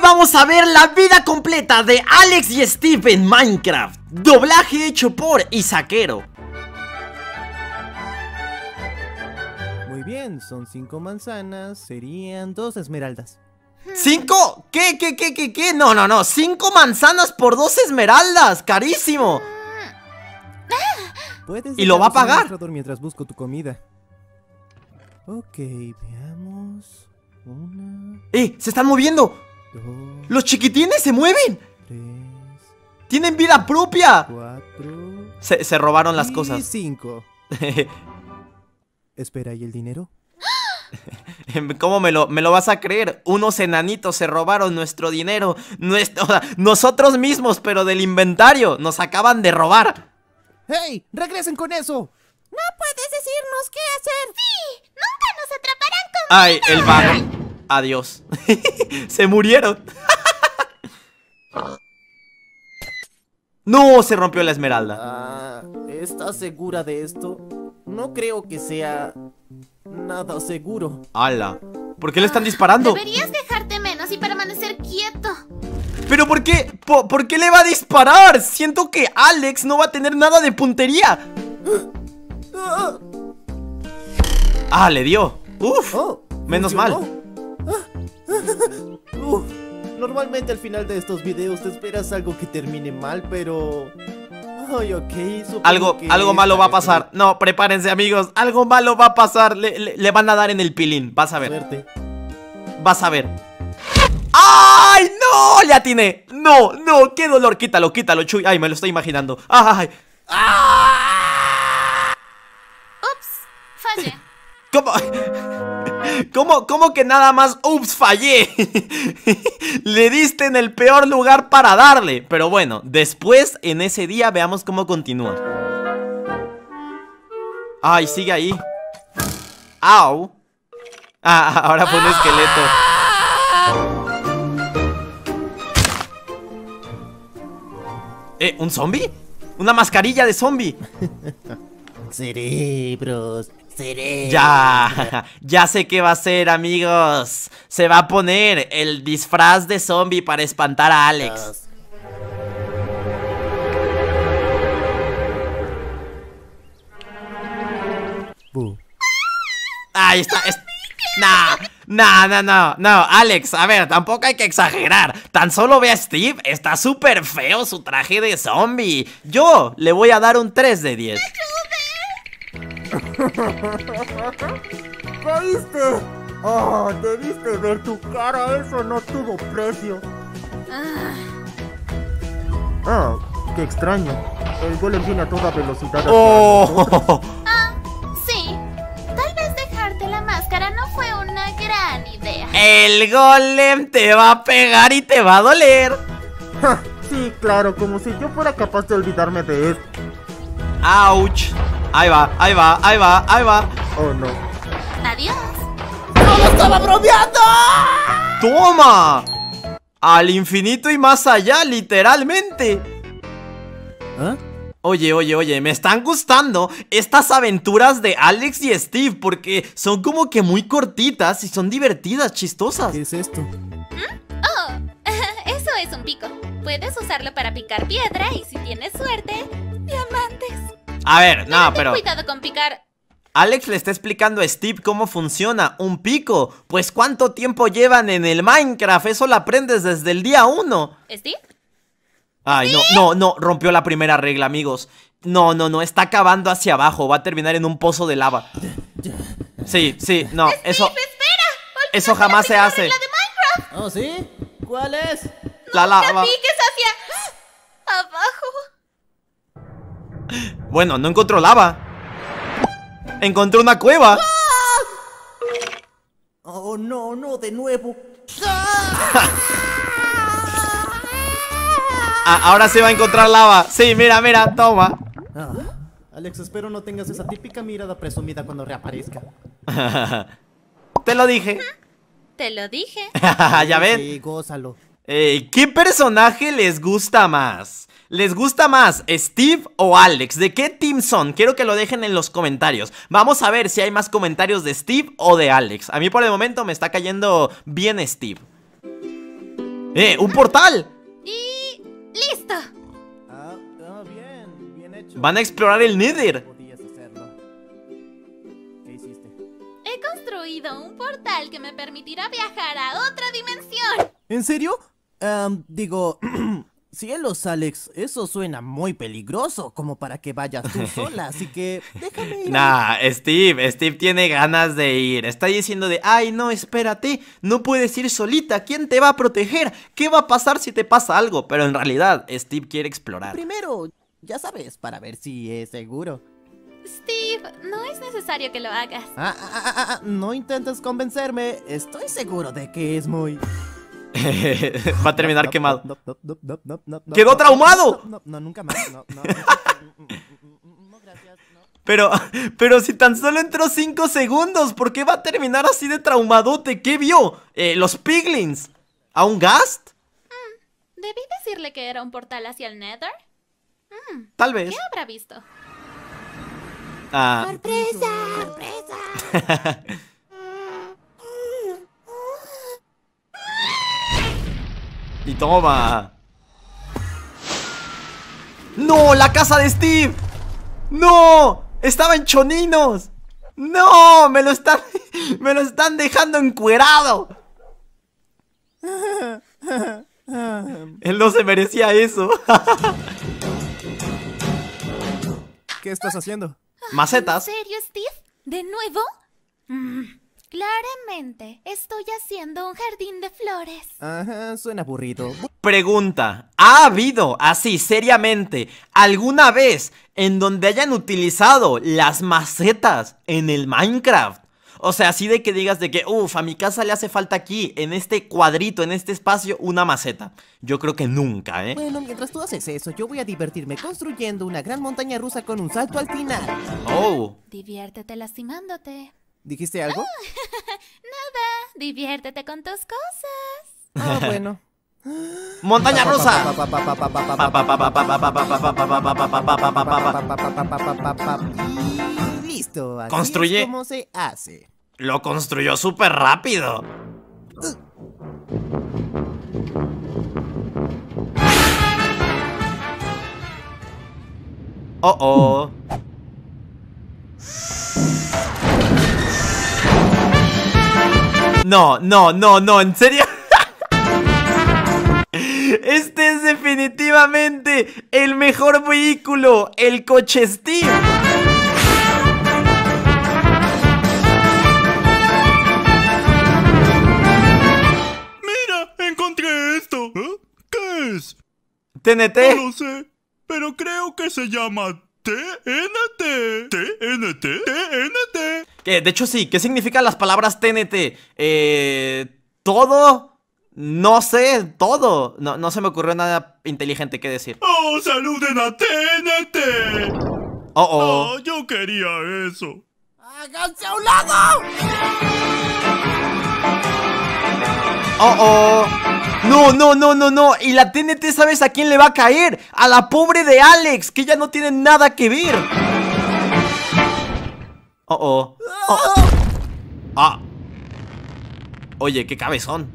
vamos a ver la vida completa de Alex y Steve en Minecraft. Doblaje hecho por Isaquero. Muy bien, son 5 manzanas, serían 2 esmeraldas. ¿5? ¿Qué? No, 5 manzanas por 2 esmeraldas, carísimo. Puedes ¿Y lo va a pagar? Mientras busco tu comida. Ok, veamos. 1, Se están moviendo. 2, Los chiquitines se mueven. 3, Tienen vida propia. 4 Se robaron las y cosas. 5. Espera, ¿y el dinero? ¿Cómo me lo vas a creer? Unos enanitos se robaron nuestro dinero. O sea, nosotros mismos, pero del inventario. Nos acaban de robar. ¡Hey! ¡Regresen con eso! ¿No puedes decirnos qué hacer? Sí, nunca nos atraparán con... Ay, el vago. Adiós. Se murieron. No, se rompió la esmeralda. ¿Estás segura de esto? No creo que sea nada seguro. ¡Hala! ¿Por qué le están disparando? Deberías dejarte menos y permanecer quieto. ¿Pero por qué? ¿Por qué le va a disparar? Siento que Alex no va a tener nada de puntería. Le dio. Uf, menos mal. Normalmente al final de estos videos te esperas algo que termine mal, pero... Ay, ok, algo malo va a pasar. No, prepárense, amigos. Algo malo va a pasar. Le van a dar en el pilín. Vas a ver. Suerte. Vas a ver. ¡Ay, no! Le atiné. No, qué dolor. Quítalo, Chuy. Ay, me lo estoy imaginando. ¡Ay! Ups, fallé. ¿Cómo que nada más? ¡Ups! Fallé. Le diste en el peor lugar para darle. Pero bueno, después en ese día veamos cómo continúa. Ay, sigue ahí. ¡Au! Ahora fue un esqueleto. ¿Un zombie? Una mascarilla de zombie. Cerebros. Ya sé qué va a hacer, amigos. Se va a poner el disfraz de zombie para espantar a Alex. Ahí está. No, Alex, a ver, tampoco hay que exagerar. Tan solo ve a Steve, está súper feo su traje de zombie. Yo le voy a dar un 3 de 10. ¿Caíste? Debiste ver tu cara, eso no tuvo precio. Qué extraño. El golem viene a toda velocidad. Sí. Tal vez dejarte la máscara no fue una gran idea. El golem te va a pegar y te va a doler. Sí, claro, como si yo fuera capaz de olvidarme de esto. ¡Auch! Ahí va. Oh, no. Adiós. ¡No estaba bromeando! ¡Toma! Al infinito y más allá, literalmente. Oye, me están gustando estas aventuras de Alex y Steve, porque son como que muy cortitas y son divertidas, chistosas. ¿Qué es esto? Eso es un pico. Puedes usarlo para picar piedra y si tienes suerte, diamantes. A ver, no, pero... Cuidado con picar. Alex le está explicando a Steve cómo funciona un pico. Pues ¿cuánto tiempo llevan en el Minecraft? Eso lo aprendes desde el día 1. ¿Steve? Ay, no, rompió la primera regla, amigos. No, está cavando hacia abajo. Va a terminar en un pozo de lava. Sí, no, Steve, eso... espera. Eso jamás se hace. Regla de Minecraft. ¿Oh, sí? ¿Cuál es? La lava. Piques hacia... abajo. Bueno, no encontró lava. Encontró una cueva. Oh, no, de nuevo. Ahora sí va a encontrar lava. Sí, mira, toma. Alex, espero no tengas esa típica mirada presumida cuando reaparezca. Te lo dije. Te lo dije. Ya ven. Sí, gózalo. ¿Qué personaje les gusta más? ¿Les gusta más Steve o Alex? ¿De qué team son? Quiero que lo dejen en los comentarios. Vamos a ver si hay más comentarios de Steve o de Alex. A mí por el momento me está cayendo bien Steve. ¡Un portal! Y... ¡listo! Bien hecho. Van a explorar el Nether. Podías hacerlo. ¿Qué hiciste? He construido un portal que me permitirá viajar a otra dimensión. ¿En serio? Digo, cielos, Alex, eso suena muy peligroso como para que vayas tú sola, así que déjame ir. Nah, Steve tiene ganas de ir. Está diciendo de, ay, no, espérate, no puedes ir solita. ¿Quién te va a proteger? ¿Qué va a pasar si te pasa algo? Pero en realidad, Steve quiere explorar. Primero, ya sabes, para ver si es seguro. Steve, no es necesario que lo hagas. No intentes convencerme, estoy seguro de que es muy... Va a terminar quemado. No, ¡Quedó traumado! No, nunca más. No, gracias. Pero si tan solo entró 5 segundos, ¿por qué va a terminar así de traumadote? ¿Qué vio? Los piglins. ¿A un Ghast? ¿Debí decirle que era un portal hacia el Nether? Tal vez. ¿Qué habrá visto? ¡Sorpresa! Y toma. ¡No! ¡La casa de Steve! ¡No! ¡Estaba en choninos! ¡No! ¡Me lo están dejando encuerado! Él no se merecía eso. ¿Qué estás haciendo? Macetas. ¿En serio, Steve? ¿De nuevo? Claramente, estoy haciendo un jardín de flores. Ajá, suena aburrido. Pregunta, ¿ha habido, así seriamente, alguna vez en donde hayan utilizado las macetas en el Minecraft? O sea, así de que digas de que, a mi casa le hace falta aquí, en este cuadrito, en este espacio, una maceta. Yo creo que nunca, ¿eh? Bueno, mientras tú haces eso, yo voy a divertirme construyendo una gran montaña rusa con un salto al final. Oh. Diviértete lastimándote. ¿Dijiste algo? Nada, diviértete con tus cosas. Ah, bueno. ¡Montaña rusa! Y listo, así Construye. es como se hace. Lo construyó súper rápido. Oh. No, ¿en serio? Este es definitivamente el mejor vehículo, el coche Steve. Mira, encontré esto. ¿Eh? ¿Qué es? TNT. No lo sé, pero creo que se llama TNT. TNT. Que de hecho sí, ¿qué significan las palabras TNT? Todo, no sé, todo. No se me ocurrió nada inteligente que decir. ¡Oh, saluden a TNT! Oh. Yo quería eso. ¡Háganse a un lado! Oh. No. Y la TNT, ¿sabes a quién le va a caer? A la pobre de Alex, que ya no tiene nada que ver. Oh. Oye, qué cabezón.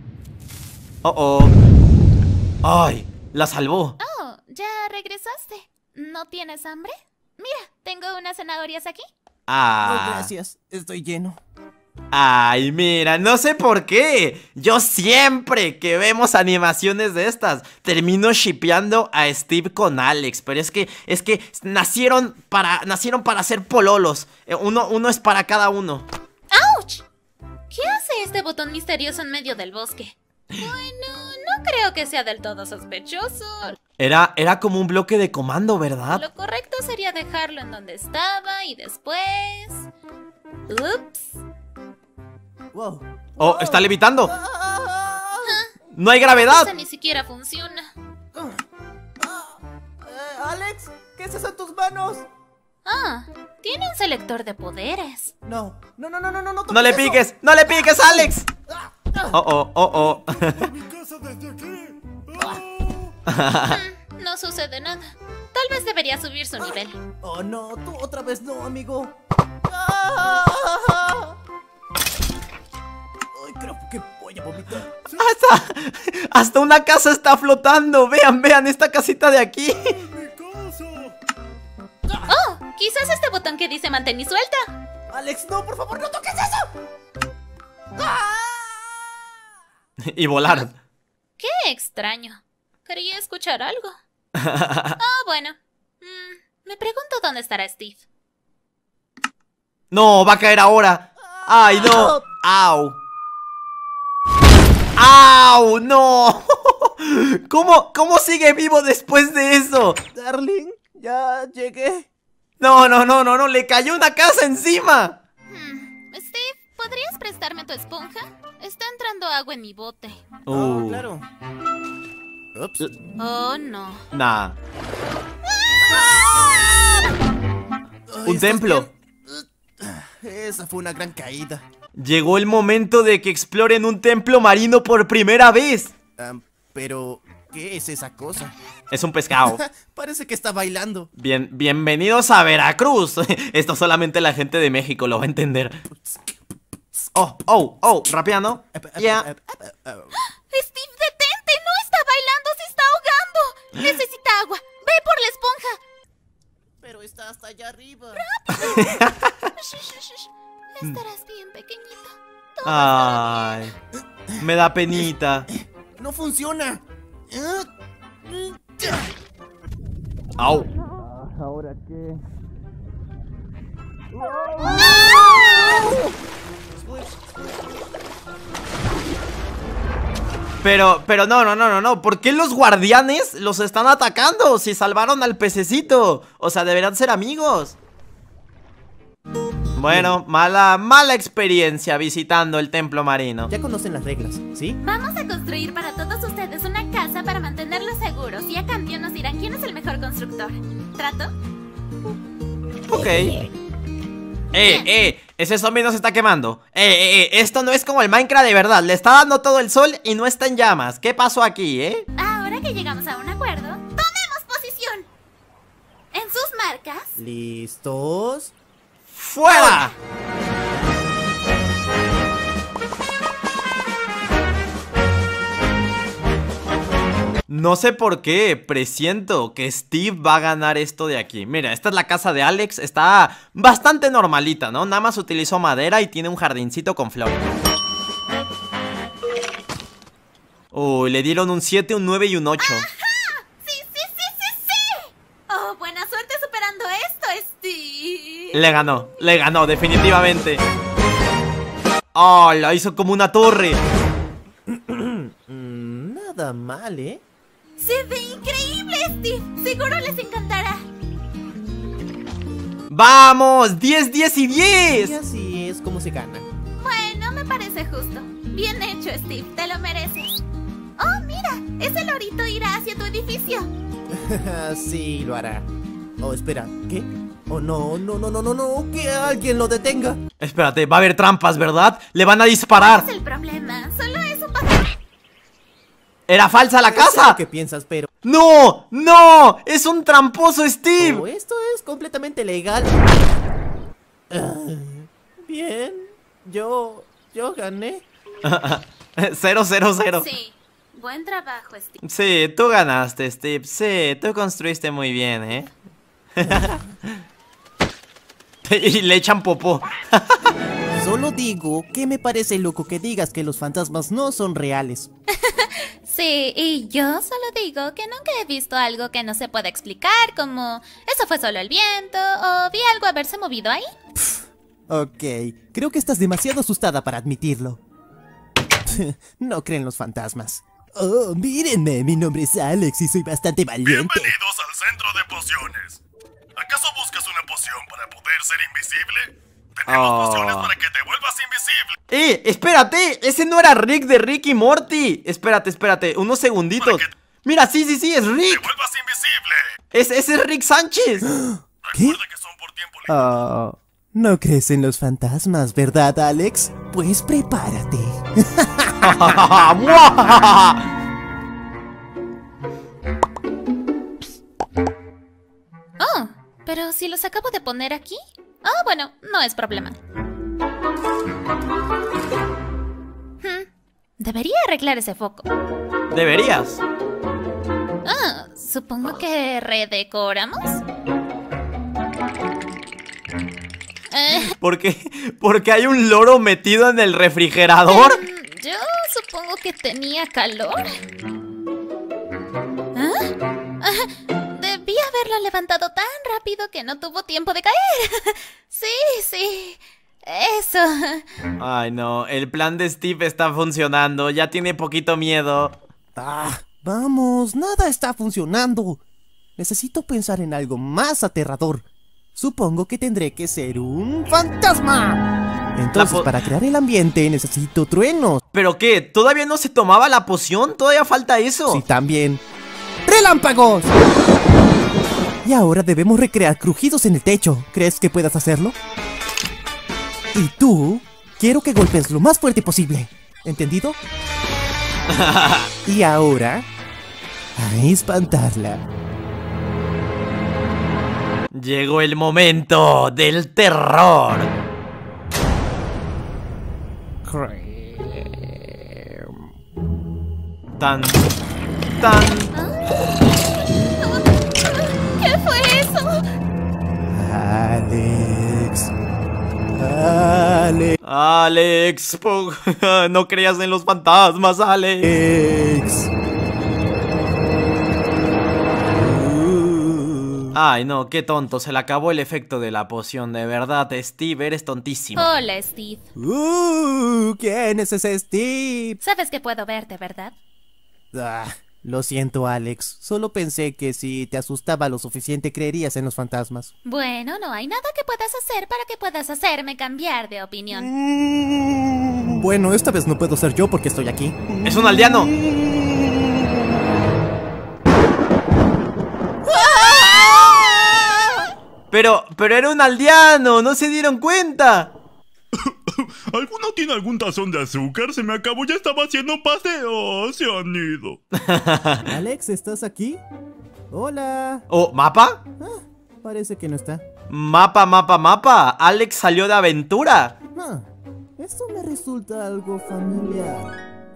Ay, la salvó. Oh, ¿ya regresaste? ¿No tienes hambre? Mira, tengo unas zanahorias aquí. No, gracias, estoy lleno. Ay, mira, no sé por qué. Yo siempre que vemos animaciones de estas termino shippeando a Steve con Alex. Pero es que nacieron para ser pololos. Uno es para cada uno. ¡Auch! ¿Qué hace este botón misterioso en medio del bosque? Bueno, no creo que sea del todo sospechoso. Era como un bloque de comando, ¿verdad? Lo correcto sería dejarlo en donde estaba y después... ¡Ups! Wow. Oh, está levitando. No hay gravedad. Esa ni siquiera funciona. Alex, ¿qué es eso en tus manos? Ah, tiene un selector de poderes. No. No le piques, Alex. Oh. Mi casa desde aquí. No sucede nada. Tal vez debería subir su nivel. Oh, no, tú otra vez no, amigo. Ay, creo que Voy a vomitar. Hasta una casa está flotando. Vean, vean, esta casita de aquí. Oh, quizás este botón que dice mantén y suelta. Alex, no, por favor, no toques eso. Y volaron. Qué extraño. Quería escuchar algo. Bueno. Me pregunto dónde estará Steve. No, va a caer ahora. Ay, no. Au. ¡Au! ¡No! ¿Cómo sigue vivo después de eso? Darling, ya llegué. No, le cayó una casa encima. Steve, ¿podrías prestarme tu esponja? Está entrando agua en mi bote. Oh, claro. Ups. Oh, no. Nah. Ay, Un ¿estás templo. bien? Esa fue una gran caída. Llegó el momento de que exploren un templo marino por primera vez. Pero, ¿qué es esa cosa? Es un pescado. Parece que está bailando. Bienvenidos a Veracruz. Esto solamente la gente de México lo va a entender. Oh, rapeando. Yeah. Steve, detente. No está bailando, se está ahogando. Necesita agua. Ve por la esponja. Pero está hasta allá arriba. Estarás bien, pequeñito. Ay, me da penita. No funciona. Au. ¿Ahora qué? Pero no. ¿Por qué los guardianes los están atacando si salvaron al pececito? O sea, deberán ser amigos. Bueno, mala experiencia visitando el templo marino. Ya conocen las reglas, ¿sí? Vamos a construir para todos ustedes una casa para mantenerlos seguros y a cambio nos dirán quién es el mejor constructor. ¿Trato? Ok. Ese zombie no se está quemando. Esto no es como el Minecraft de verdad. Le está dando todo el sol y no está en llamas. ¿Qué pasó aquí, Ahora que llegamos a un acuerdo, tomemos posición. En sus marcas. ¿Listos? ¡Fuera! No sé por qué, presiento que Steve va a ganar esto de aquí. Mira, esta es la casa de Alex, está bastante normalita, ¿no? Nada más utilizó madera y tiene un jardincito con flores. Uy, le dieron un 7, un 9 y un 8. ¡Ajá! ¡Sí! Oh, buena suerte superando esto, Steve. Le ganó, definitivamente. Oh, la hizo como una torre. Nada mal, ¿eh? Se ve increíble, Steve. Seguro les encantará. ¡Vamos! ¡10, 10 y 10! Y así es como se gana. Bueno, me parece justo. Bien hecho, Steve. Te lo mereces. Oh, mira. Ese lorito irá hacia tu edificio. Sí, lo hará. Oh, espera, ¿qué? Oh, no, que alguien lo detenga. Espérate, va a haber trampas, ¿verdad? Le van a disparar. ¿Cuál es el problema? Solo eso pasa. ¡Era falsa la No sé casa! lo que piensas, pero... ¡No! ¡No! ¡Es un tramposo, Steve! Oh, esto es completamente legal. Bien, yo gané. 0, 0, 0. Sí. Buen trabajo, Steve. Sí, tú ganaste, Steve. Sí, tú construiste muy bien, ¿eh? Y le echan popó. Solo digo que me parece loco que digas que los fantasmas no son reales. Sí, y yo solo digo que nunca he visto algo que no se pueda explicar, como eso fue solo el viento, o vi algo haberse movido ahí. Ok, creo que estás demasiado asustada para admitirlo. No creen los fantasmas. Oh, mírenme, mi nombre es Alex y soy bastante valiente. Bienvenidos al centro de pociones. ¿Acaso buscas una poción para poder ser invisible? Tenemos pociones para que te vuelvas invisible. Espérate, ese no era Rick de Rick y Morty. Espérate, unos segunditos. Mira, sí, es Te Rick. vuelvas invisible. Ese es Rick Sánchez. Recuerda que son por tiempo limitado. Oh, no crees en los fantasmas, ¿verdad, Alex? Pues prepárate. Oh, pero si los acabo de poner aquí. Oh, bueno, no es problema. Debería arreglar ese foco. Deberías. Ah, supongo que redecoramos. Porque hay un loro metido en el refrigerador. Yo supongo que tenía calor. Debí haberlo levantado tan rápido que no tuvo tiempo de caer. Sí, eso. Ay, no, el plan de Steve está funcionando. Ya tiene poquito miedo. Vamos, nada está funcionando. Necesito pensar en algo más aterrador. Supongo que tendré que ser un fantasma. Entonces, para crear el ambiente necesito truenos. ¿Pero qué? ¿Todavía no se tomaba la poción? ¿Todavía falta eso? Sí, también. ¡Relámpagos! Y ahora debemos recrear crujidos en el techo. ¿Crees que puedas hacerlo? Y tú, quiero que golpes lo más fuerte posible. ¿Entendido? Y ahora, a espantarla. Llegó el momento del terror. Tan. ¿Qué fue eso? Alex, no creas en los fantasmas, Alex. Ay, no, qué tonto, se le acabó el efecto de la poción, de verdad, Steve, eres tontísimo. Hola, Steve. ¿Quién es ese Steve? Sabes que puedo verte, ¿verdad? Lo siento, Alex. Solo pensé que si te asustaba lo suficiente creerías en los fantasmas. Bueno, no hay nada que puedas hacer para que puedas hacerme cambiar de opinión. Bueno, esta vez no puedo ser yo porque estoy aquí. ¡Es un aldeano! Pero era un aldeano, ¿no se dieron cuenta? ¿Alguno tiene algún tazón de azúcar? Se me acabó, ya estaba haciendo un paseo. Se han ido. Alex, ¿estás aquí? Hola. ¿Oh, mapa? Parece que no está. Mapa. Alex salió de aventura. Esto me resulta algo familiar.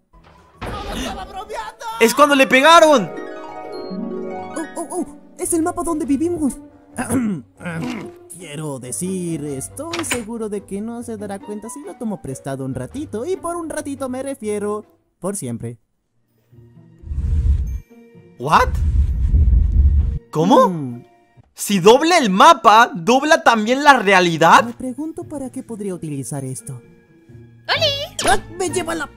¡Es cuando le pegaron! Es el mapa donde vivimos. Quiero decir, estoy seguro de que no se dará cuenta si lo tomo prestado un ratito. Y por un ratito me refiero por siempre. ¿What? ¿Cómo? Si dobla el mapa, ¿dobla también la realidad? Me pregunto para qué podría utilizar esto. ¡Oli! ¡Me lleva la...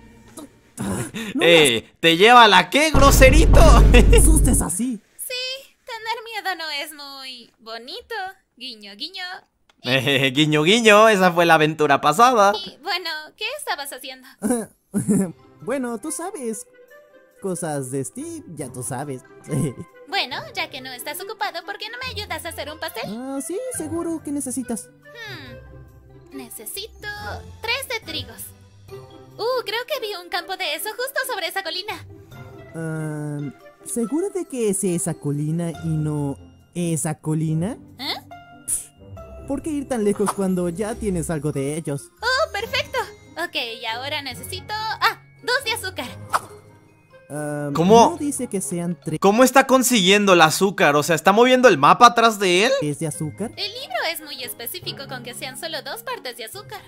¿Te lleva la qué, groserito? me asustes así! Sí, tener miedo no es muy bonito. Guiño, guiño. Guiño, guiño, esa fue la aventura pasada. Y bueno, ¿qué estabas haciendo? Bueno, tú sabes. Cosas de Steve, ya tú sabes. Bueno, ya que no estás ocupado, ¿por qué no me ayudas a hacer un pastel? Sí, seguro. ¿Qué necesitas? Necesito 3 de trigos. Creo que vi un campo de eso justo sobre esa colina. ¿Seguro de que es esa colina y no esa colina? ¿Por qué ir tan lejos cuando ya tienes algo de ellos? ¡Oh, perfecto! Ok, y ahora necesito... 2 de azúcar. ¿Cómo? No dice que sean 3 ¿Cómo está consiguiendo el azúcar? O sea, ¿está moviendo el mapa atrás de él? de azúcar. El libro es muy específico con que sean solo 2 partes de azúcar.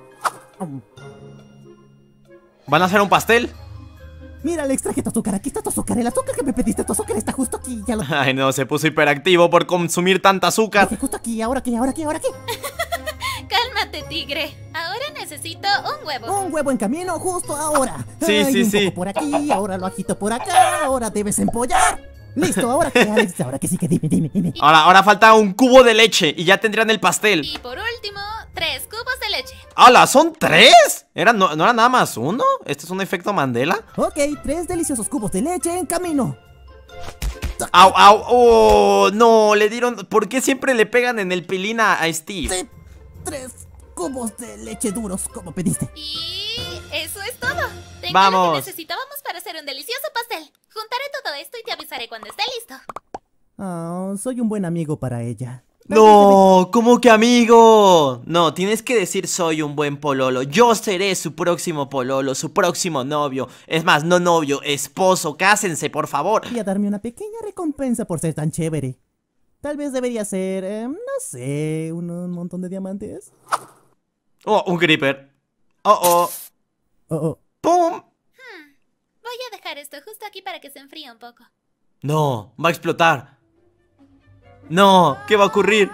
¿Van a hacer un pastel? Mira, le extraje tu azúcar. Aquí está tu azúcar. El azúcar que me pediste, tu azúcar está justo aquí. Ya lo... Ay, no, se puso hiperactivo por consumir tanta azúcar. Justo aquí. ¿Ahora qué? ¿Ahora qué? Cálmate, tigre. Ahora necesito un huevo. Un huevo en camino justo ahora. Sí, Un sí. poco por aquí, ahora lo agito por acá. Ahora debes empollar. Listo, ahora que Alex, ahora que sí que dime. Ahora falta un cubo de leche y ya tendrían el pastel. Y por último, 3 cubos de leche. ¡Hala! ¿Son 3? ¿No era nada más uno? ¿Este es un efecto Mandela? Ok, 3 deliciosos cubos de leche en camino. ¡Au! ¡Oh! No, le dieron... ¿Por qué siempre le pegan en el pilín a Steve? Sí, 3 cubos de leche duros, como pediste. Y eso es todo. Tengo Vamos. lo que necesitábamos para hacer un delicioso pastel. Juntaré todo esto y te avisaré cuando esté listo. Soy un buen amigo para ella. No, ¿cómo que amigo? No, tienes que decir soy un buen pololo. Yo seré su próximo pololo, su próximo novio. Es más, no novio, esposo. Cásense, por favor. Voy a darme una pequeña recompensa por ser tan chévere. Tal vez debería ser, no sé, un montón de diamantes. Oh, un creeper. Oh. Oh. ¡Pum! Voy a dejar esto justo aquí para que se enfríe un poco. No, va a explotar. No, ¿qué va a ocurrir?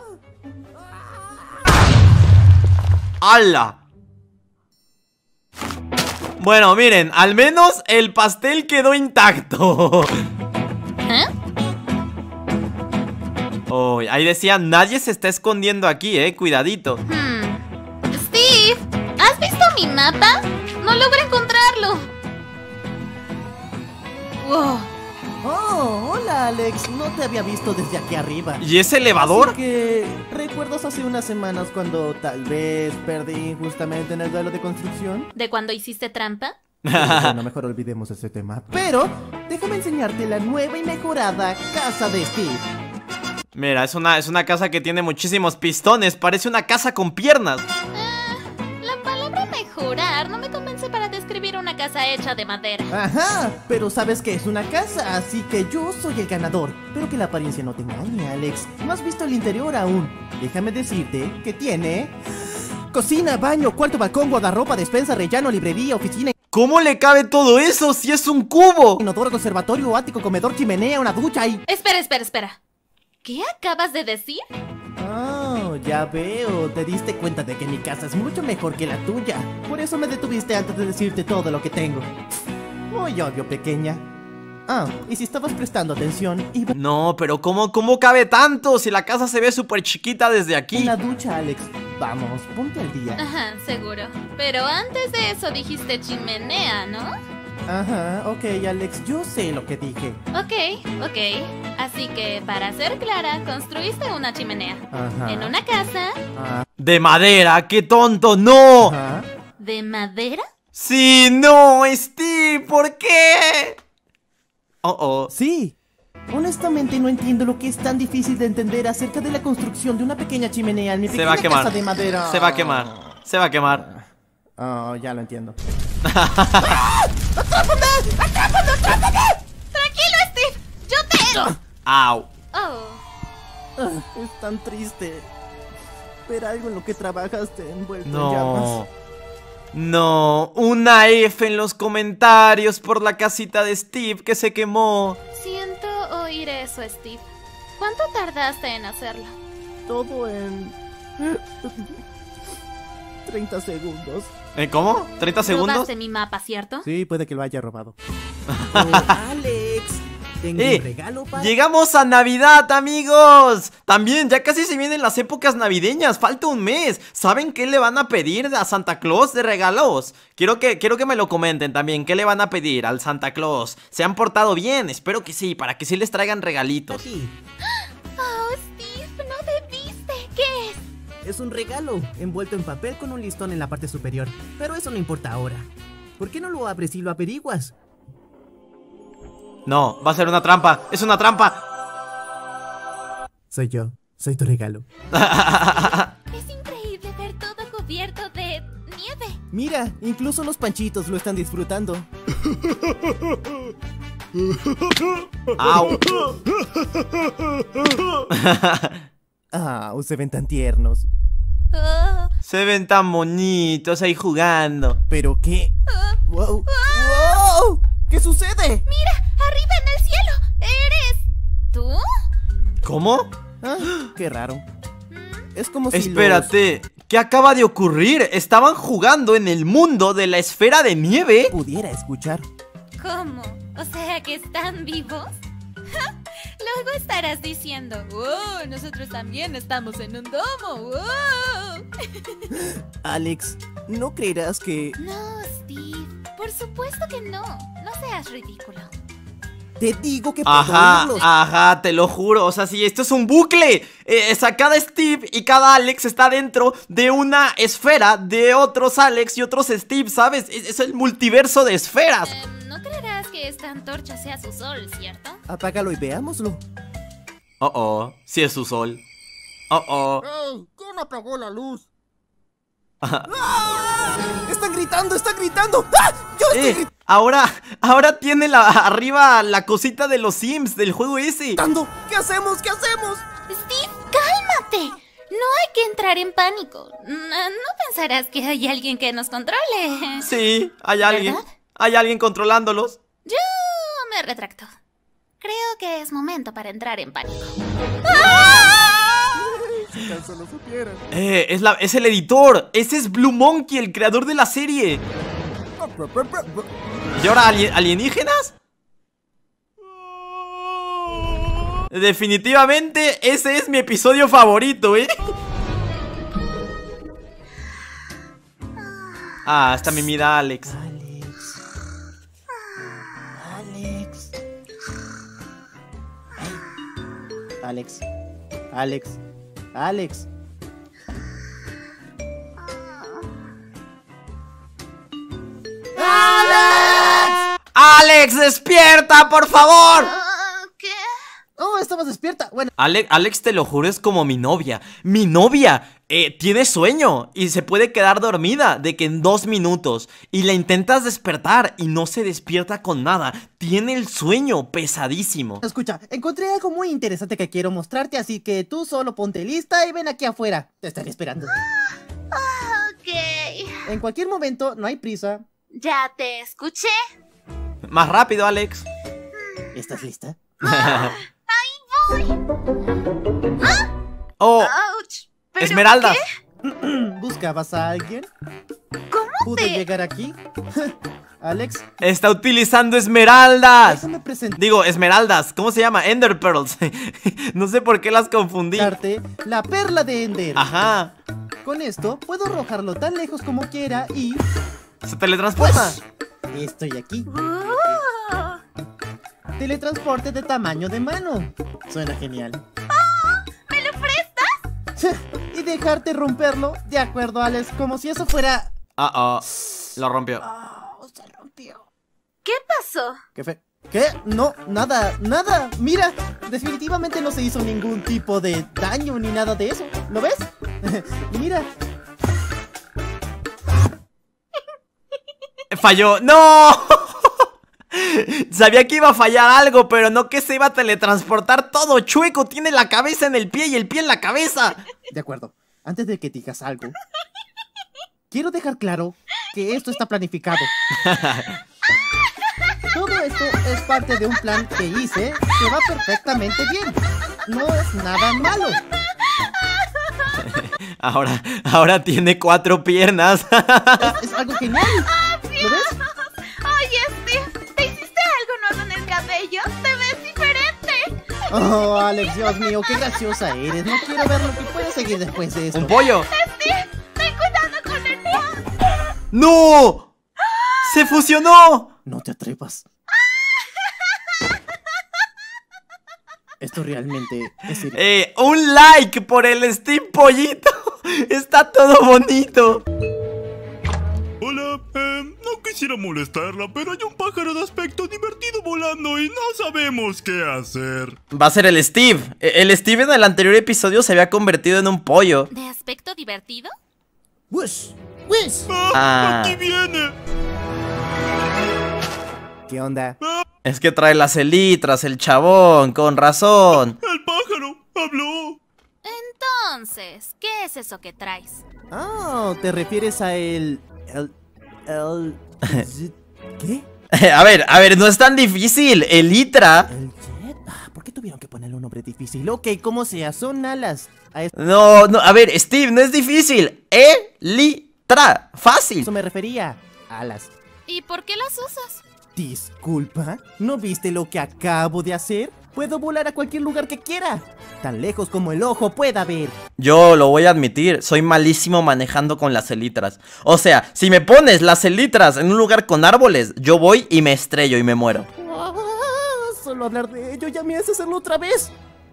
¡Hala! Bueno, miren, al menos el pastel quedó intacto. ¿Eh? Oh, ahí decía, nadie se está escondiendo aquí, cuidadito. Steve, ¿has visto mi mapa? No logro encontrarlo. Wow. Oh, hola Alex, no te había visto desde aquí arriba. ¿Y ese elevador? Así que, ¿recuerdas hace unas semanas cuando tal vez perdí justamente en el duelo de construcción? ¿De cuando hiciste trampa? Bueno, mejor olvidemos ese tema. Pero, déjame enseñarte la nueva y mejorada casa de Steve. Mira, es una casa que tiene muchísimos pistones. Parece una casa con piernas. La palabra mejorar no me convence para describir una casa hecha de madera. Ajá, pero sabes que es una casa, así que yo soy el ganador. Pero que la apariencia no te engañe, Alex. No has visto el interior aún. Déjame decirte que tiene cocina, baño, cuarto, balcón, guardarropa, despensa, rellano, librería, oficina, ¿Cómo le cabe todo eso si es un cubo? inodoro, conservatorio, ático, comedor, chimenea, una ducha y... Espera. ¿Qué acabas de decir? Oh, ya veo. Te diste cuenta de que mi casa es mucho mejor que la tuya. Por eso me detuviste antes de decirte todo lo que tengo. Muy obvio, pequeña. Ah, y si estabas prestando atención, iba No, pero ¿cómo cabe tanto si la casa se ve súper chiquita desde en aquí? la ducha, Alex. Vamos, ponte al día. Ajá, seguro. Pero antes de eso dijiste chimenea, ¿no? Ajá, ok, Alex, yo sé lo que dije. Ok. Así que, para ser clara, construiste una chimenea. Ajá. En una casa De madera, qué tonto, no. Ajá. de madera. Sí, no, Steve, ¿por qué? Oh. Sí. Honestamente no entiendo lo que es tan difícil de entender acerca de la construcción de una pequeña chimenea en mi Se pequeña va a quemar. casa de madera. Se va a quemar. Oh, ya lo entiendo. Tranquilo, Steve. Yo te... Au. Oh. Es tan triste ver algo en lo que trabajaste envuelto en llamas. No, una F en los comentarios por la casita de Steve que se quemó. Siento oír eso, Steve. ¿Cuánto tardaste en hacerlo? Todo en 30 segundos. ¿Cómo? ¿30 segundos? Robaste mi mapa, ¿cierto? Sí, puede que lo haya robado. Alex, tengo un regalo para... Llegamos a Navidad, amigos. También, ya casi se vienen las épocas navideñas. Falta un mes. ¿Saben qué le van a pedir a Santa Claus de regalos? Quiero que me lo comenten también. ¿Qué le van a pedir al Santa Claus? ¿Se han portado bien? Espero que sí, para que sí les traigan regalitos. Aquí. Oh, Steve, no debiste. ¿Qué es? Es un regalo, envuelto en papel con un listón en la parte superior. Pero eso no importa ahora. ¿Por qué no lo abres y lo averiguas? No, va a ser una trampa. ¡Es una trampa! Soy yo, soy tu regalo. Es increíble ver todo cubierto de nieve. Mira, incluso los panchitos lo están disfrutando. ¡Au! Ah, se ven tan tiernos. Oh, Se ven tan bonitos ahí jugando. ¿Pero qué? ¡Wow! ¡Wow! ¿Qué sucede? mira, arriba en el cielo. ¿Eres tú? ¿Cómo? Ah, qué raro. Es como si Espérate, ¿qué acaba de ocurrir? Estaban jugando en el mundo de la esfera de nieve. los pudiera escuchar. ¿Cómo? ¿O sea que están vivos? Luego estarás diciendo, ¡oh! Nosotros también estamos en un domo. ¡Oh! Alex, ¿no creerás que No, Steve. Por supuesto que no. No seas ridículo. te digo que puedo Ajá, oírlos? ajá, te lo juro. O sea, sí, esto es un bucle. Cada Steve y cada Alex está dentro de una esfera de otros Alex y otros Steve, ¿sabes? Es el multiverso de esferas. No creerás que esta antorcha sea su sol, ¿cierto? Apágalo y veámoslo. Oh, sí es su sol. Oh. ¡Ey! ¿Quién apagó la luz? ¡Están gritando! ¡Están gritando! ¡Ah! ¡Yo estoy Ahora tiene arriba la cosita de los Sims, del juego ese. gritando! ¿Qué hacemos? ¿Qué hacemos? Steve, cálmate. No hay que entrar en pánico. No pensarás que hay alguien que nos controle. Sí, hay alguien. ¿Verdad? Hay alguien controlándolos. Yo me retracto. Creo que es momento para entrar en pánico. Si tan solo supieran. Es el editor. Ese es Blue Monkey, el creador de la serie. ¿Y ahora alienígenas? Definitivamente ese es mi episodio favorito, ¿eh? Ah, está mi mira Alex. Alex. ¡Alex, despierta, por favor! ¿Qué? Oh, estabas despierta. Bueno, Alex, te lo juro, es como mi novia. Mi novia tiene sueño y se puede quedar dormida de que en 2 minutos. Y la intentas despertar y no se despierta con nada. Tiene el sueño pesadísimo. Escucha, encontré algo muy interesante que quiero mostrarte, así que tú solo ponte lista y ven aquí afuera. Te estaré esperando. Ok. En cualquier momento, no hay prisa. Ya te escuché. Más rápido, Alex. ¿Estás lista? Oh, Ouch. ¿Pero Esmeraldas. ¿Buscabas a alguien? ¿Cómo ¿Pude te...? llegar aquí? Alex, Está utilizando esmeraldas. déjame presentarte Digo, esmeraldas. ¿Cómo se llama? Ender Pearls. No sé por qué las confundí. la perla de Ender. Ajá. Con esto, puedo arrojarlo tan lejos como quiera y... Se teletransporta. Estoy aquí. Oh. Teletransporte de tamaño de mano. Suena genial. ¿Me lo prestas? Y dejarte romperlo, de acuerdo, Alex, como si eso fuera... Lo rompió. Se rompió. ¿Qué pasó? ¿Qué? No, nada. Mira, definitivamente no se hizo ningún tipo de daño ni nada de eso. ¿Lo ves? Mira. Falló. ¡No! Sabía que iba a fallar algo, pero no que se iba a teletransportar todo chueco. Tiene la cabeza en el pie y el pie en la cabeza. De acuerdo. Antes de que digas algo, quiero dejar claro que esto está planificado. Todo esto es parte de un plan que hice que va perfectamente bien. No es nada malo. Ahora tiene 4 piernas. Es algo genial. ¿Lo ves? Oye, Steve, ¿te hiciste algo nuevo en el cabello? ¡Te ves diferente! Oh, Alex, Dios mío, qué graciosa eres. No quiero ver lo que puedes seguir después de esto. ¡Un pollo! Steve, ten cuidado con el león. ¡No! ¡Se fusionó! No te atrevas. Esto realmente es serio. Un like por el Steve Pollito. Está todo bonito. Hola, no quisiera molestarla, pero hay un pájaro de aspecto divertido volando y no sabemos qué hacer. Va a ser el Steve. El Steve en el anterior episodio se había convertido en un pollo. ¿De aspecto divertido? ¡Wush! ¡Wish! Aquí viene. ¿Qué onda? Es que trae las elitras, el chabón, con razón. El pájaro habló. Entonces, ¿qué es eso que traes? Oh, ¿te refieres a el ¿qué? A ver, no es tan difícil. Elitra. ¿El jet? ¿Por qué tuvieron que ponerle un nombre difícil? Ok, como sea, son alas. A No, a ver, Steve, no es difícil. Elitra. Fácil. eso me refería. Alas. ¿Y por qué las usas? Disculpa, ¿no viste lo que acabo de hacer? Puedo volar a cualquier lugar que quiera, tan lejos como el ojo pueda ver. Yo lo voy a admitir, soy malísimo manejando con las elitras. O sea, si me pones las elitras en un lugar con árboles, yo voy y me estrello y me muero. Solo hablar de ello ya me hace hacerlo otra vez.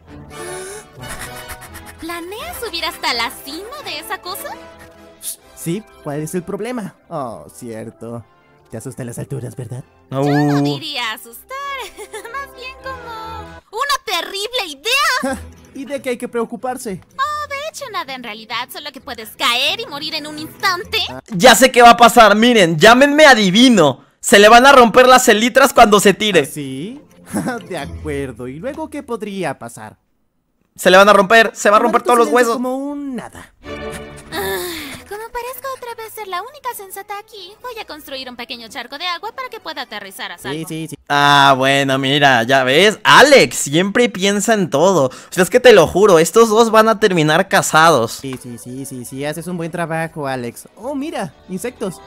¿Planeas subir hasta la cima de esa cosa? Sí, ¿cuál es el problema? Oh, cierto. Te asustan las alturas, ¿verdad? Yo no diría asustar, más bien como una terrible idea. ¿Y de qué hay que preocuparse? Oh, hecho nada en realidad, solo que puedes caer y morir en un instante. Ya sé qué va a pasar, miren, llámenme adivino. Se le van a romper las elitras cuando se tire. ¿Sí? De acuerdo. ¿Y luego qué podría pasar? Se le van a romper, se va a romper todos los huesos. Como un nada. Como parezco otra vez ser la única sensata aquí, voy a construir un pequeño charco de agua para que pueda aterrizar a salvo. Sí. Ah, bueno, mira, ya ves, Alex siempre piensa en todo. O sea, es que te lo juro, estos dos van a terminar casados. Sí, haces un buen trabajo, Alex. Oh, mira, insectos.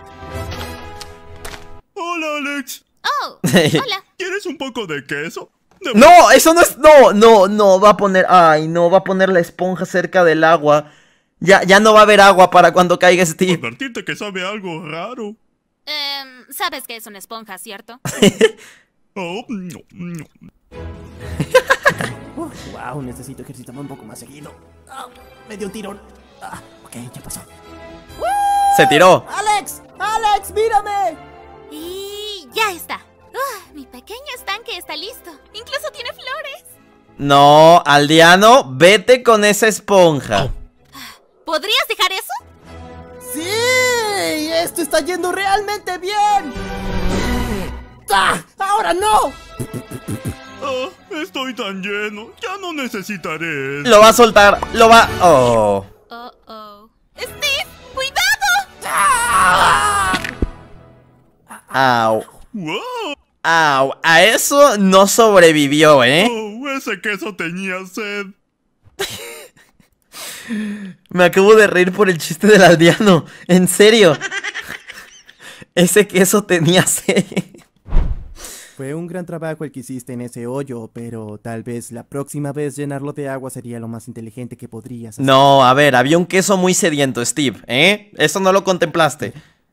Hola, Alex. Oh, hola. ¿Quieres un poco de queso? No, eso no es... No, va a poner... Ay, no, va a poner la esponja cerca del agua. Ya no va a haber agua para cuando caiga Steve. Advertirte que sabe algo raro. Sabes que es una esponja, ¿cierto? Oh, no. Wow, necesito ejercitarme un poco más seguido. Me dio un tirón. Ok, ya pasó. Se tiró. ¡Alex! ¡Alex, mírame! Y ya está. Mi pequeño estanque está listo. Incluso tiene flores. No, Aldeano, vete con esa esponja. ¿Podrías dejar eso? ¡Sí! ¡Esto está yendo realmente bien! ¡Ahora no! Estoy tan lleno. Ya no necesitaré eso. Lo va a soltar, lo va... Oh. Oh. ¡Steve! ¡Cuidado! Au. ¡Wow! Au. A eso no sobrevivió, ¿eh? Oh, ese queso tenía sed. Me acabo de reír por el chiste del aldeano. En serio. Ese queso tenía sed. Fue un gran trabajo el que hiciste en ese hoyo, pero tal vez la próxima vez llenarlo de agua sería lo más inteligente que podrías hacer. No, a ver, había un queso muy sediento, Steve, ¿eh? Eso no lo contemplaste.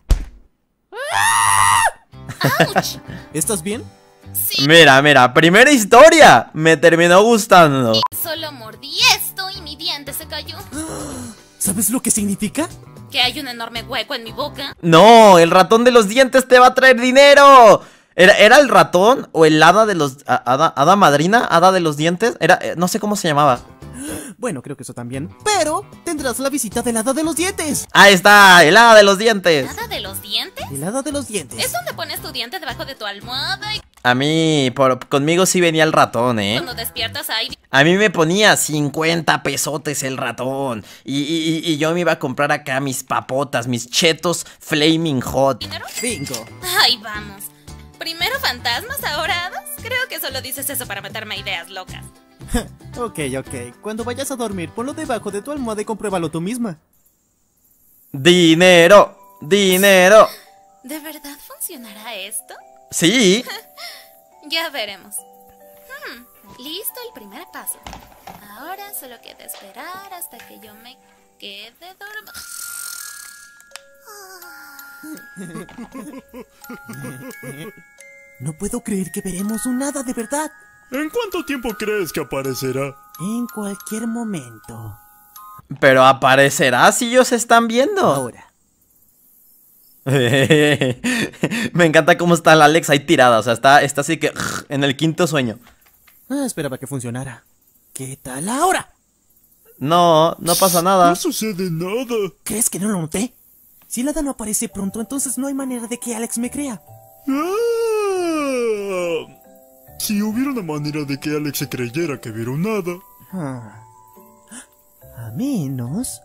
¡Auch! ¿Estás bien? Sí, Mira, primera historia. Me terminó gustando. solo mordí esto y mi diente se cayó. ¿Sabes lo que significa? Que hay un enorme hueco en mi boca. No, el ratón de los dientes te va a traer dinero. ¿Era el ratón o el hada de los... hada madrina? ¿Hada de los dientes? Era... no sé cómo se llamaba. Bueno, creo que eso también. Pero tendrás la visita del hada de los dientes. Ahí está, el hada de los dientes. ¿Nada de los dientes? El hada de los dientes. Es donde pones tu diente debajo de tu almohada y A mí, conmigo sí venía el ratón, ¿eh? cuando despiertas hay A mí me ponía 50 pesotes el ratón. Y yo me iba a comprar acá mis papotas, mis chetos Flaming Hot. dinero. Bingo. Ay, vamos. Primero fantasmas, ahora hadas. Creo que solo dices eso para meterme ideas locas. Ok. Cuando vayas a dormir, ponlo debajo de tu almohada y compruébalo tú misma. Dinero. ¿De verdad funcionará esto? Sí. Ya veremos. Listo el primer paso. Ahora solo queda esperar hasta que yo me quede dormida. No puedo creer que veremos un hada de verdad. ¿En cuánto tiempo crees que aparecerá? En cualquier momento. Pero aparecerá si ellos están viendo. Ahora. Me encanta cómo está la Alex ahí tirada. O sea, está así que en el quinto sueño. Esperaba que funcionara. ¿Qué tal ahora? No pasa nada. No sucede nada. ¿Crees que no lo noté? Si el hada no aparece pronto, entonces no hay manera de que Alex me crea. Si hubiera una manera de que Alex se creyera que vieron nada. A menos...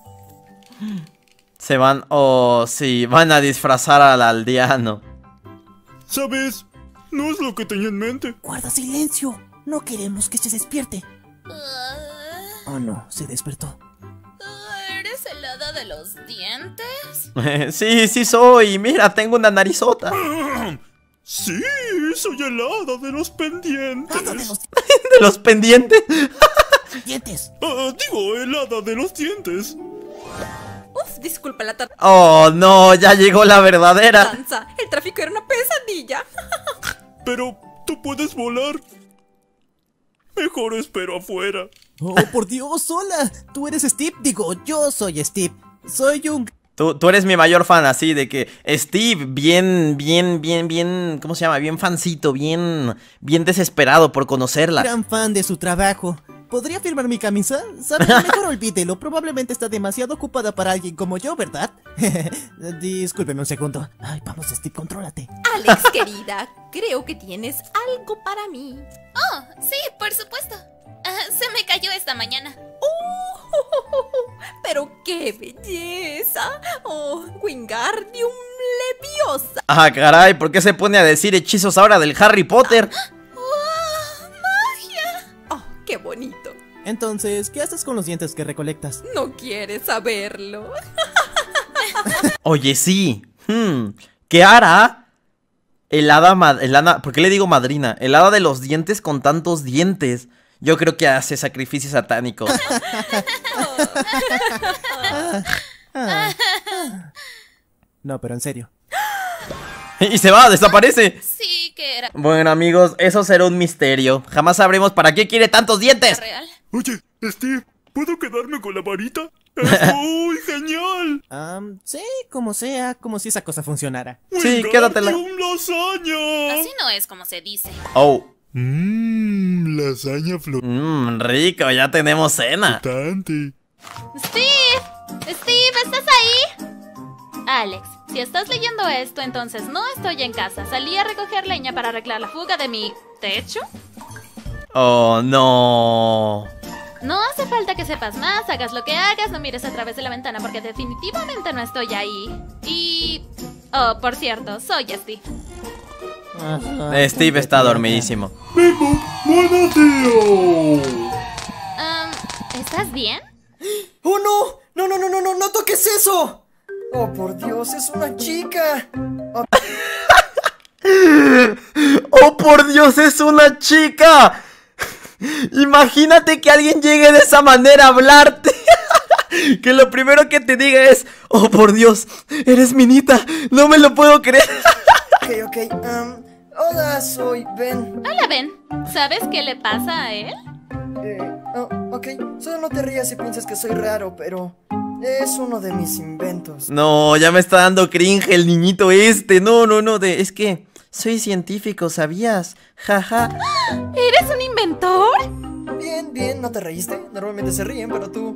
Se van... sí, van a disfrazar al aldeano. ¿Sabes? No es lo que tenía en mente. Guarda silencio. No queremos que se despierte. Oh no, se despertó. ¿Eres el hada de los dientes? Sí soy. Mira, tengo una narizota. Sí, soy el hada de los pendientes. ¡Hada de los De los pendientes. dientes! Digo, el hada de los dientes. Uf, disculpa la Oh, no, ya llegó la verdadera. tardanza. El tráfico era una pesadilla. Pero tú puedes volar. Mejor espero afuera. ¡Oh, por Dios, hola! Tú eres Steve. Digo, yo soy Steve. Soy un... Tú eres mi mayor fan, así de que Steve, bien, ¿cómo se llama? Bien fancito, bien desesperado por conocerla. gran fan de su trabajo. ¿podría firmar mi camisa? ¿Sabes? Mejor olvídelo, probablemente está demasiado ocupada para alguien como yo, ¿verdad? Discúlpeme un segundo. Ay, vamos, Steve, contrólate. Alex, querida, creo que tienes algo para mí. Oh, sí, por supuesto. Se me cayó esta mañana. ¡Pero qué belleza! ¡Oh, Wingardium Leviosa! Ah, caray, ¿por qué se pone a decir hechizos ahora del Harry Potter? ¡Oh, qué bonito! Entonces, ¿qué haces con los dientes que recolectas? No quieres saberlo. Oye, sí. ¿Qué hará el hada, ¿por qué le digo madrina? El hada de los dientes con tantos dientes. Yo creo que hace sacrificios satánicos. No, pero en serio. Y se va, desaparece. Sí, que era Bueno, amigos, eso será un misterio. Jamás sabremos para qué quiere tantos dientes. real. Oye, Steve, ¿puedo quedarme con la varita? ¡Es muy genial! Sí, como sea, como si esa cosa funcionara. Sí, quédatela. ¡Wingardium lasaña! Así no es como se dice. Oh, Lasaña rico, ya tenemos cena. flotante. Steve, ¿estás ahí? Alex, si estás leyendo esto, entonces no estoy en casa. Salí a recoger leña para arreglar la fuga de mi techo. Oh, no. No hace falta que sepas más, hagas lo que hagas, no mires a través de la ventana porque definitivamente no estoy ahí. Y... oh, por cierto, soy Steve. Steve está dormidísimo. ¡Bimbo, buenos días! ¿Estás bien? ¡Oh, no! ¡No toques eso! ¡Oh, por Dios, es una chica! ¡Oh, por Dios, es una chica! Imagínate que alguien llegue de esa manera a hablarte. Que lo primero que te diga es: oh, por Dios, eres Minita. No me lo puedo creer. Ok, hola, soy Ben. Hola, Ben. ¿Sabes qué le pasa a él? Ok, solo no te rías si piensas que soy raro, pero es uno de mis inventos. No, ya me está dando cringe el niñito este. No, es que soy científico, ¿sabías? Jaja. ¿Eres un inventor? Bien, ¿no te reíste? Normalmente se ríen, pero tú...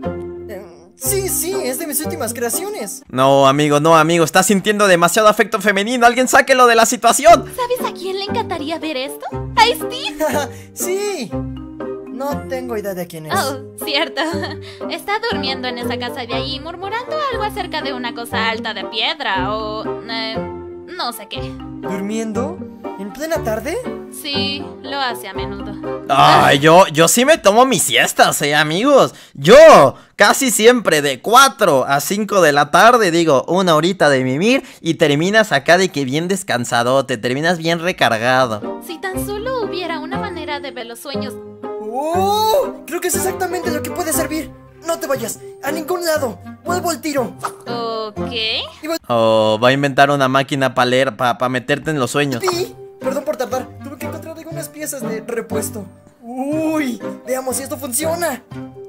Sí, es de mis últimas creaciones. No, amigo, está sintiendo demasiado afecto femenino. Alguien sáquelo de la situación. ¿Sabes a quién le encantaría ver esto? ¡A Steve! Sí. No tengo idea de quién es. Oh, cierto. Está durmiendo en esa casa de ahí, murmurando algo acerca de una cosa alta de piedra o... no sé qué. ¿Durmiendo? ¿En plena tarde? Sí, lo hace a menudo. Ay, yo sí me tomo mis siestas, amigos. Yo casi siempre de 4 a 5 de la tarde digo una horita de mimir y terminas acá de que bien descansado, te terminas bien recargado. Si tan solo hubiera una manera de ver los sueños. ¡Oh! Creo que es exactamente lo que puede servir. No te vayas, a ningún lado. Vuelvo al tiro. Ok. Oh, va a inventar una máquina para leer, para meterte en los sueños. Sí, perdón por tardar. Tuve que encontrar algunas piezas de repuesto. Uy, veamos si esto funciona.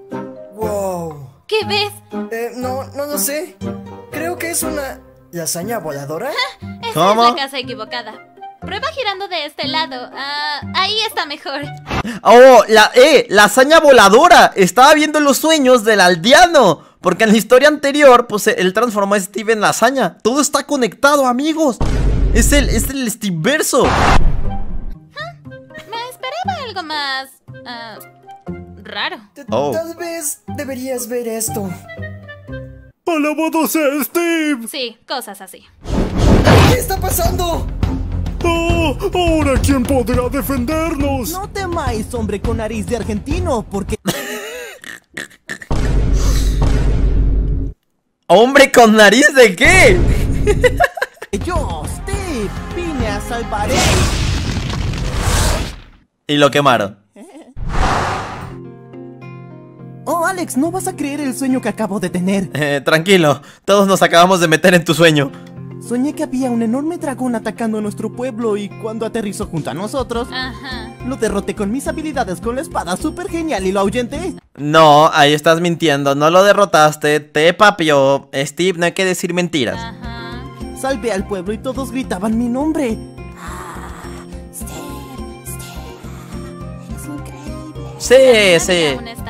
Wow. ¿Qué ves? No lo sé. Creo que es una lasaña voladora. Esa ¿Cómo? es la casa equivocada. Prueba girando de este lado. Ahí está mejor. Oh, lasaña voladora. Estaba viendo los sueños del aldeano. Porque en la historia anterior, pues él transformó a Steve en lasaña. Todo está conectado, amigos. Es el Steveverso. Me esperaba algo más... raro. Tal vez deberías ver esto. ¡Alabado sea Steve! Sí, cosas así. ¿Qué está pasando? ¡Oh! ¿Ahora quién podrá defendernos? No temáis, hombre con nariz de argentino, porque... ¿Hombre con nariz de qué? yo, Steve, vine a salvar él. Y lo quemaron. Oh, Alex, no vas a creer el sueño que acabo de tener. Tranquilo, todos nos acabamos de meter en tu sueño. Soñé que había un enorme dragón atacando a nuestro pueblo y cuando aterrizó junto a nosotros, lo derroté con mis habilidades con la espada súper genial y lo ahuyenté. No, ahí estás mintiendo, no lo derrotaste, te papió. Steve, no hay que decir mentiras. Salvé al pueblo y todos gritaban mi nombre. Sí.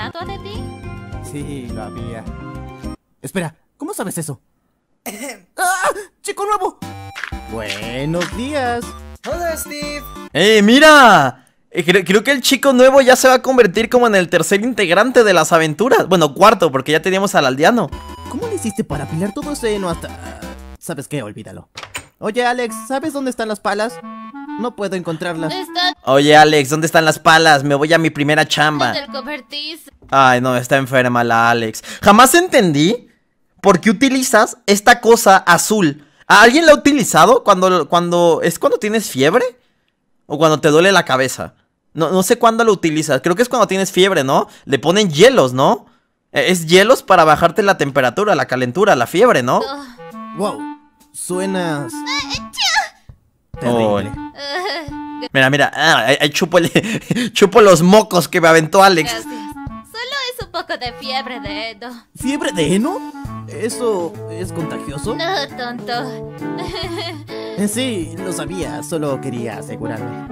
Sí, lo había. Espera, ¿cómo sabes eso? ¡Ah! ¡Chico nuevo! Buenos días. Hola, Steve. Mira! Creo que el chico nuevo ya se va a convertir como en el tercer integrante de las aventuras. Bueno, cuarto, porque ya teníamos al aldeano. ¿Cómo le hiciste para apilar todo ese heno hasta...? ¿Sabes qué? Olvídalo. Oye, Alex, ¿sabes dónde están las palas? No puedo encontrarlas. Está Oye, Alex, ¿dónde están las palas? Me voy a mi primera chamba. del cobertiz. Ay, no, está enferma la Alex. Jamás entendí por qué utilizas esta cosa azul. ¿A alguien la ha utilizado cuando tienes fiebre? ¿O cuando te duele la cabeza? No sé cuándo lo utilizas. Creo que es cuando tienes fiebre, ¿no? Le ponen hielos, ¿no? Es hielos para bajarte la temperatura, la calentura, la fiebre, ¿no? Wow, suenas... Oh. terrible. Mira, ahí chupo los mocos que me aventó Alex. Gracias. Solo es un poco de fiebre de heno. ¿Fiebre de heno? ¿Eso es contagioso? No, tonto. Sí, lo sabía, solo quería asegurarme.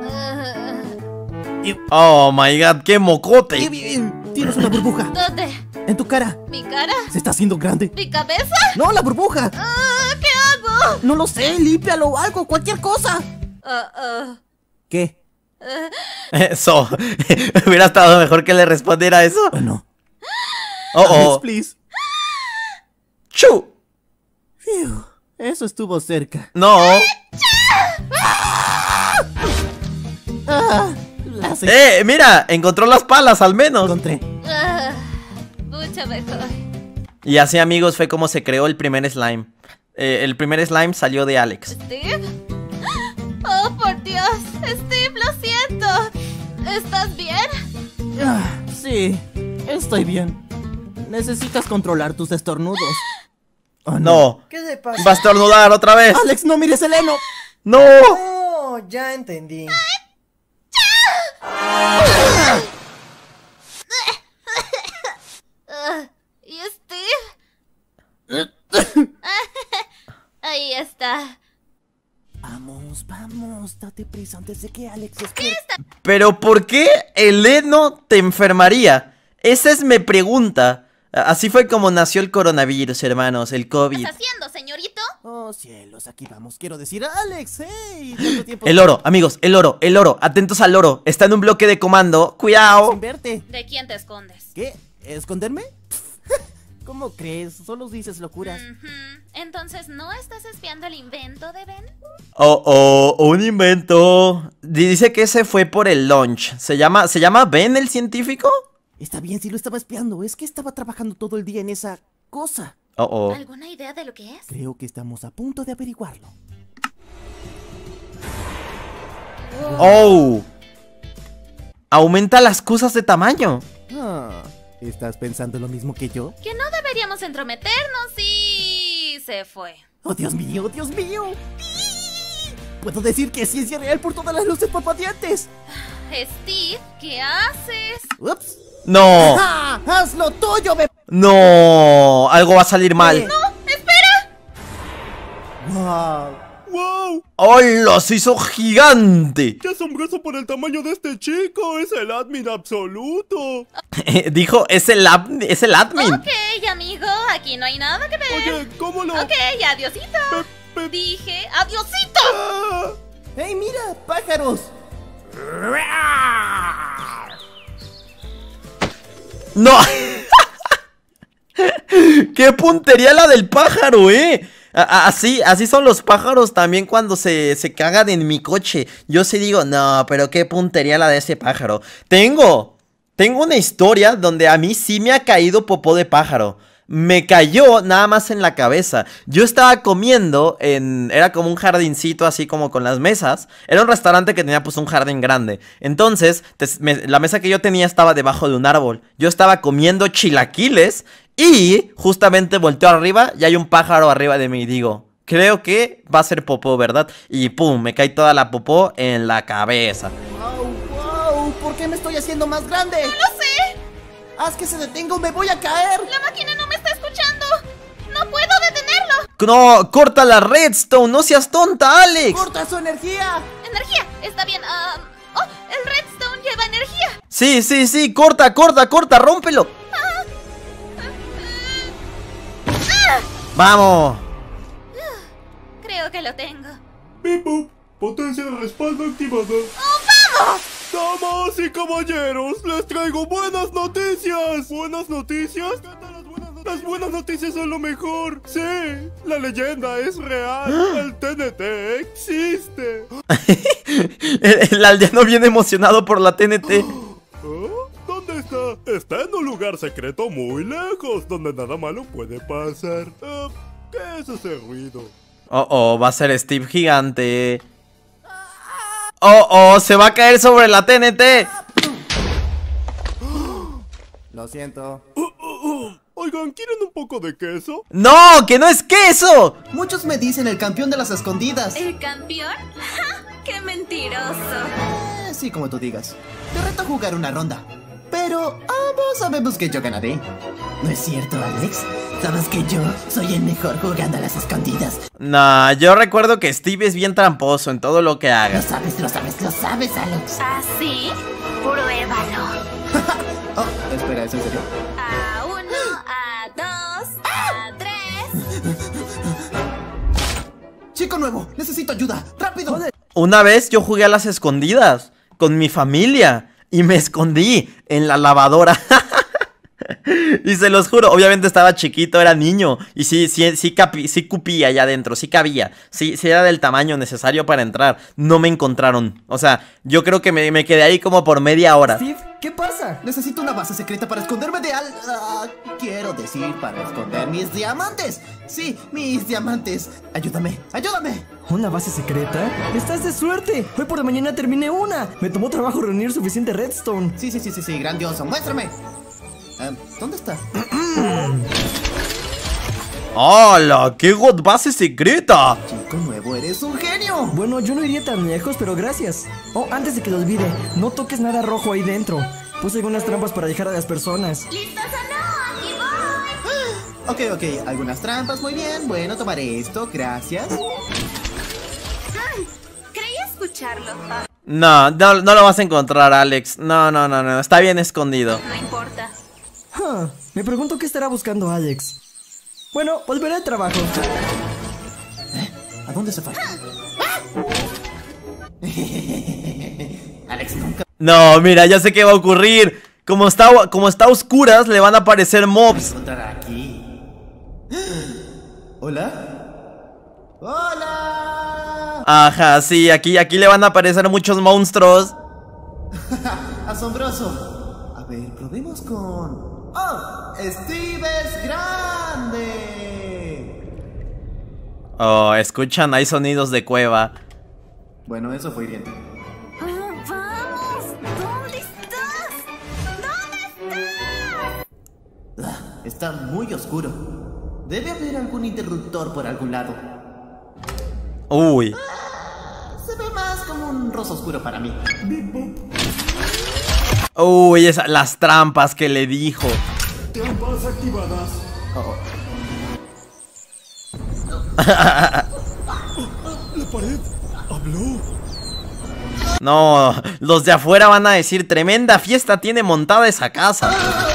Oh my god, qué mocote. Tienes una burbuja ¿Dónde? en tu cara. ¿Mi cara? Se está haciendo grande. ¿Mi cabeza? ¡No, la burbuja! ¿Qué hago? No lo sé, límpialo, algo, cualquier cosa. ¿Qué? Eso. Hubiera estado mejor que le respondiera eso. Bueno. Oh. Alex, please. ¡Chu! Fiu, eso estuvo cerca. No. Las Mira, encontró las palas al menos. encontré. Mucho mejor. Y así, amigos, fue como se creó el primer slime. El primer slime salió de Alex. ¿Steve? Oh, por Dios. Steve, lo siento. ¿Estás bien? Sí, estoy bien. Necesitas controlar tus estornudos. Oh, No. ¿Qué le pasa? Va a estornudar otra vez. Alex, no mires el heno. No. Oh, ya entendí. ¿Y Steve? Ahí está. Vamos, date prisa antes de que Alex despierte. Pero ¿por qué el heno te enfermaría? Esa es mi pregunta. Así fue como nació el coronavirus, hermanos, el ¿Qué COVID. estás haciendo, señorito? Oh, cielos, aquí vamos. Quiero decir, Alex, hey, tanto tiempo El oro, amigos, el oro, atentos al oro. Está en un bloque de comando, cuidado. sin verte. ¿De quién te escondes? ¿Qué? ¿Esconderme? ¿Cómo crees? Solo dices locuras. Entonces, ¿no estás espiando el invento de Ben? Oh, un invento. Dice que ese fue por el lunch. ¿Se llama Ben el científico? Está bien, si lo estaba espiando. Es que estaba trabajando todo el día en esa cosa. Oh. ¿Alguna idea de lo que es? Creo que estamos a punto de averiguarlo. Oh. Aumenta las cosas de tamaño. ¿Estás pensando lo mismo que yo? Que no deberíamos entrometernos y... se fue. ¡Oh, Dios mío, Dios mío! Puedo decir que es ciencia real por todas las luces parpadeantes. Steve, ¿qué haces? ¡Ups! No. ¡Ah! ¡Haz lo tuyo, bebé! No. Algo va a salir mal. ¡Espera! ¡Wow! ¡Wow! ¡Hola! Se hizo gigante. ¡Qué asombroso por el tamaño de este chico! ¡Es el admin absoluto! Dijo, es el admin. Ok, amigo, aquí no hay nada que ver. Oye, ¿cómo lo...? Ok, adiosito. Dije, adiosito. ¡Ah! ¡Hey, mira! ¡Pájaros! No. ¡Qué puntería la del pájaro, Así son los pájaros también cuando se cagan en mi coche. Yo sí digo, no, pero qué puntería la de ese pájaro. Tengo una historia donde a mí sí me ha caído popó de pájaro. Me cayó nada más en la cabeza. Yo estaba comiendo era como un jardincito así como con las mesas. Era un restaurante que tenía pues un jardín grande. Entonces, la mesa que yo tenía estaba debajo de un árbol. Yo estaba comiendo chilaquiles y justamente volteo arriba y hay un pájaro arriba de mí. Digo, creo que va a ser popó, ¿verdad? Y pum, me cae toda la popó en la cabeza. ¡Wow! ¿Por qué me estoy haciendo más grande? ¡No sé! ¡Haz que se detenga o me voy a caer! La máquina no me está escuchando. No puedo detenerlo. No, corta la redstone, no seas tonta, Alex. ¡Corta su energía! Energía, está bien. Oh, el redstone lleva energía. Sí, corta, rómpelo. ¡Vamos! Creo que lo tengo. Bip, boop. Potencia de respaldo activada. ¡Vamos! Damas y caballeros, les traigo buenas noticias. ¿Buenas noticias? Las buenas noticias son lo mejor. Sí, la leyenda es real. El TNT existe. El aldeano viene emocionado por la TNT. ¿Dónde está? Está en un lugar secreto muy lejos, donde nada malo puede pasar. ¿Qué es ese ruido? Va a ser Steve gigante. Se va a caer sobre la TNT. Lo siento. Oigan, ¿quieren un poco de queso? ¡No! ¡Que no es queso! Muchos me dicen el campeón de las escondidas. ¿El campeón? ¡Ja! ¡Qué mentiroso! Sí, como tú digas. Te reto a jugar una ronda. Pero ambos sabemos que yo ganaré. ¿No es cierto, Alex? ¿Sabes que yo soy el mejor jugando a las escondidas? Nah, yo recuerdo que Steve es bien tramposo en todo lo que haga. Lo sabes, Alex. ¿Ah, sí? Pruébalo. Espera, ¿es en serio? A 1, a 2, a 3. Chico nuevo, necesito ayuda. ¡Rápido! Una vez yo jugué a las escondidas con mi familia y me escondí en la lavadora. Y se los juro, obviamente estaba chiquito, era niño. Y sí cupía allá adentro, sí cabía. Sí era del tamaño necesario para entrar. No me encontraron. O sea, yo creo que me quedé ahí como por media hora. Steve, ¿qué pasa? Necesito una base secreta para esconderme de quiero decir, para esconder mis diamantes. Sí, mis diamantes. Ayúdame. ¿Una base secreta? ¡Estás de suerte! Hoy por la mañana terminé una. Me tomó trabajo reunir suficiente redstone. Sí, grandioso. Muéstrame. ¿Dónde está? ¡Hola! ¡Qué god base secreta! Chico nuevo, eres un genio. Bueno, yo no iría tan lejos, pero gracias. Antes de que lo olvide, no toques nada rojo ahí dentro. Puse algunas trampas para dejar a las personas. ¿Listos o no? ¡Aquí voy! Ok, algunas trampas, muy bien. Bueno, tomaré esto, gracias. Creí escucharlo. No lo vas a encontrar, Alex. No, está bien escondido. No importa. Me pregunto qué estará buscando Alex. Bueno, volveré al trabajo. ¿A dónde se fue? Alex nunca... No, mira, ya sé qué va a ocurrir. Como está a oscuras, le van a aparecer mobs. Aquí. ¿Hola? ¡Hola! Ajá, sí, aquí le van a aparecer muchos monstruos. Asombroso. A ver, probemos con... ¡Oh! ¡Steve es grande! Escuchan, hay sonidos de cueva. Bueno, eso fue hiriente. ¡Vamos! ¿Dónde estás? Está muy oscuro. Debe haber algún interruptor por algún lado. Uy. Se ve más como un rosa oscuro para mí. Uy, las trampas que le dijo. Trampas activadas. La pared habló. No, los de afuera van a decir, tremenda fiesta tiene montada esa casa.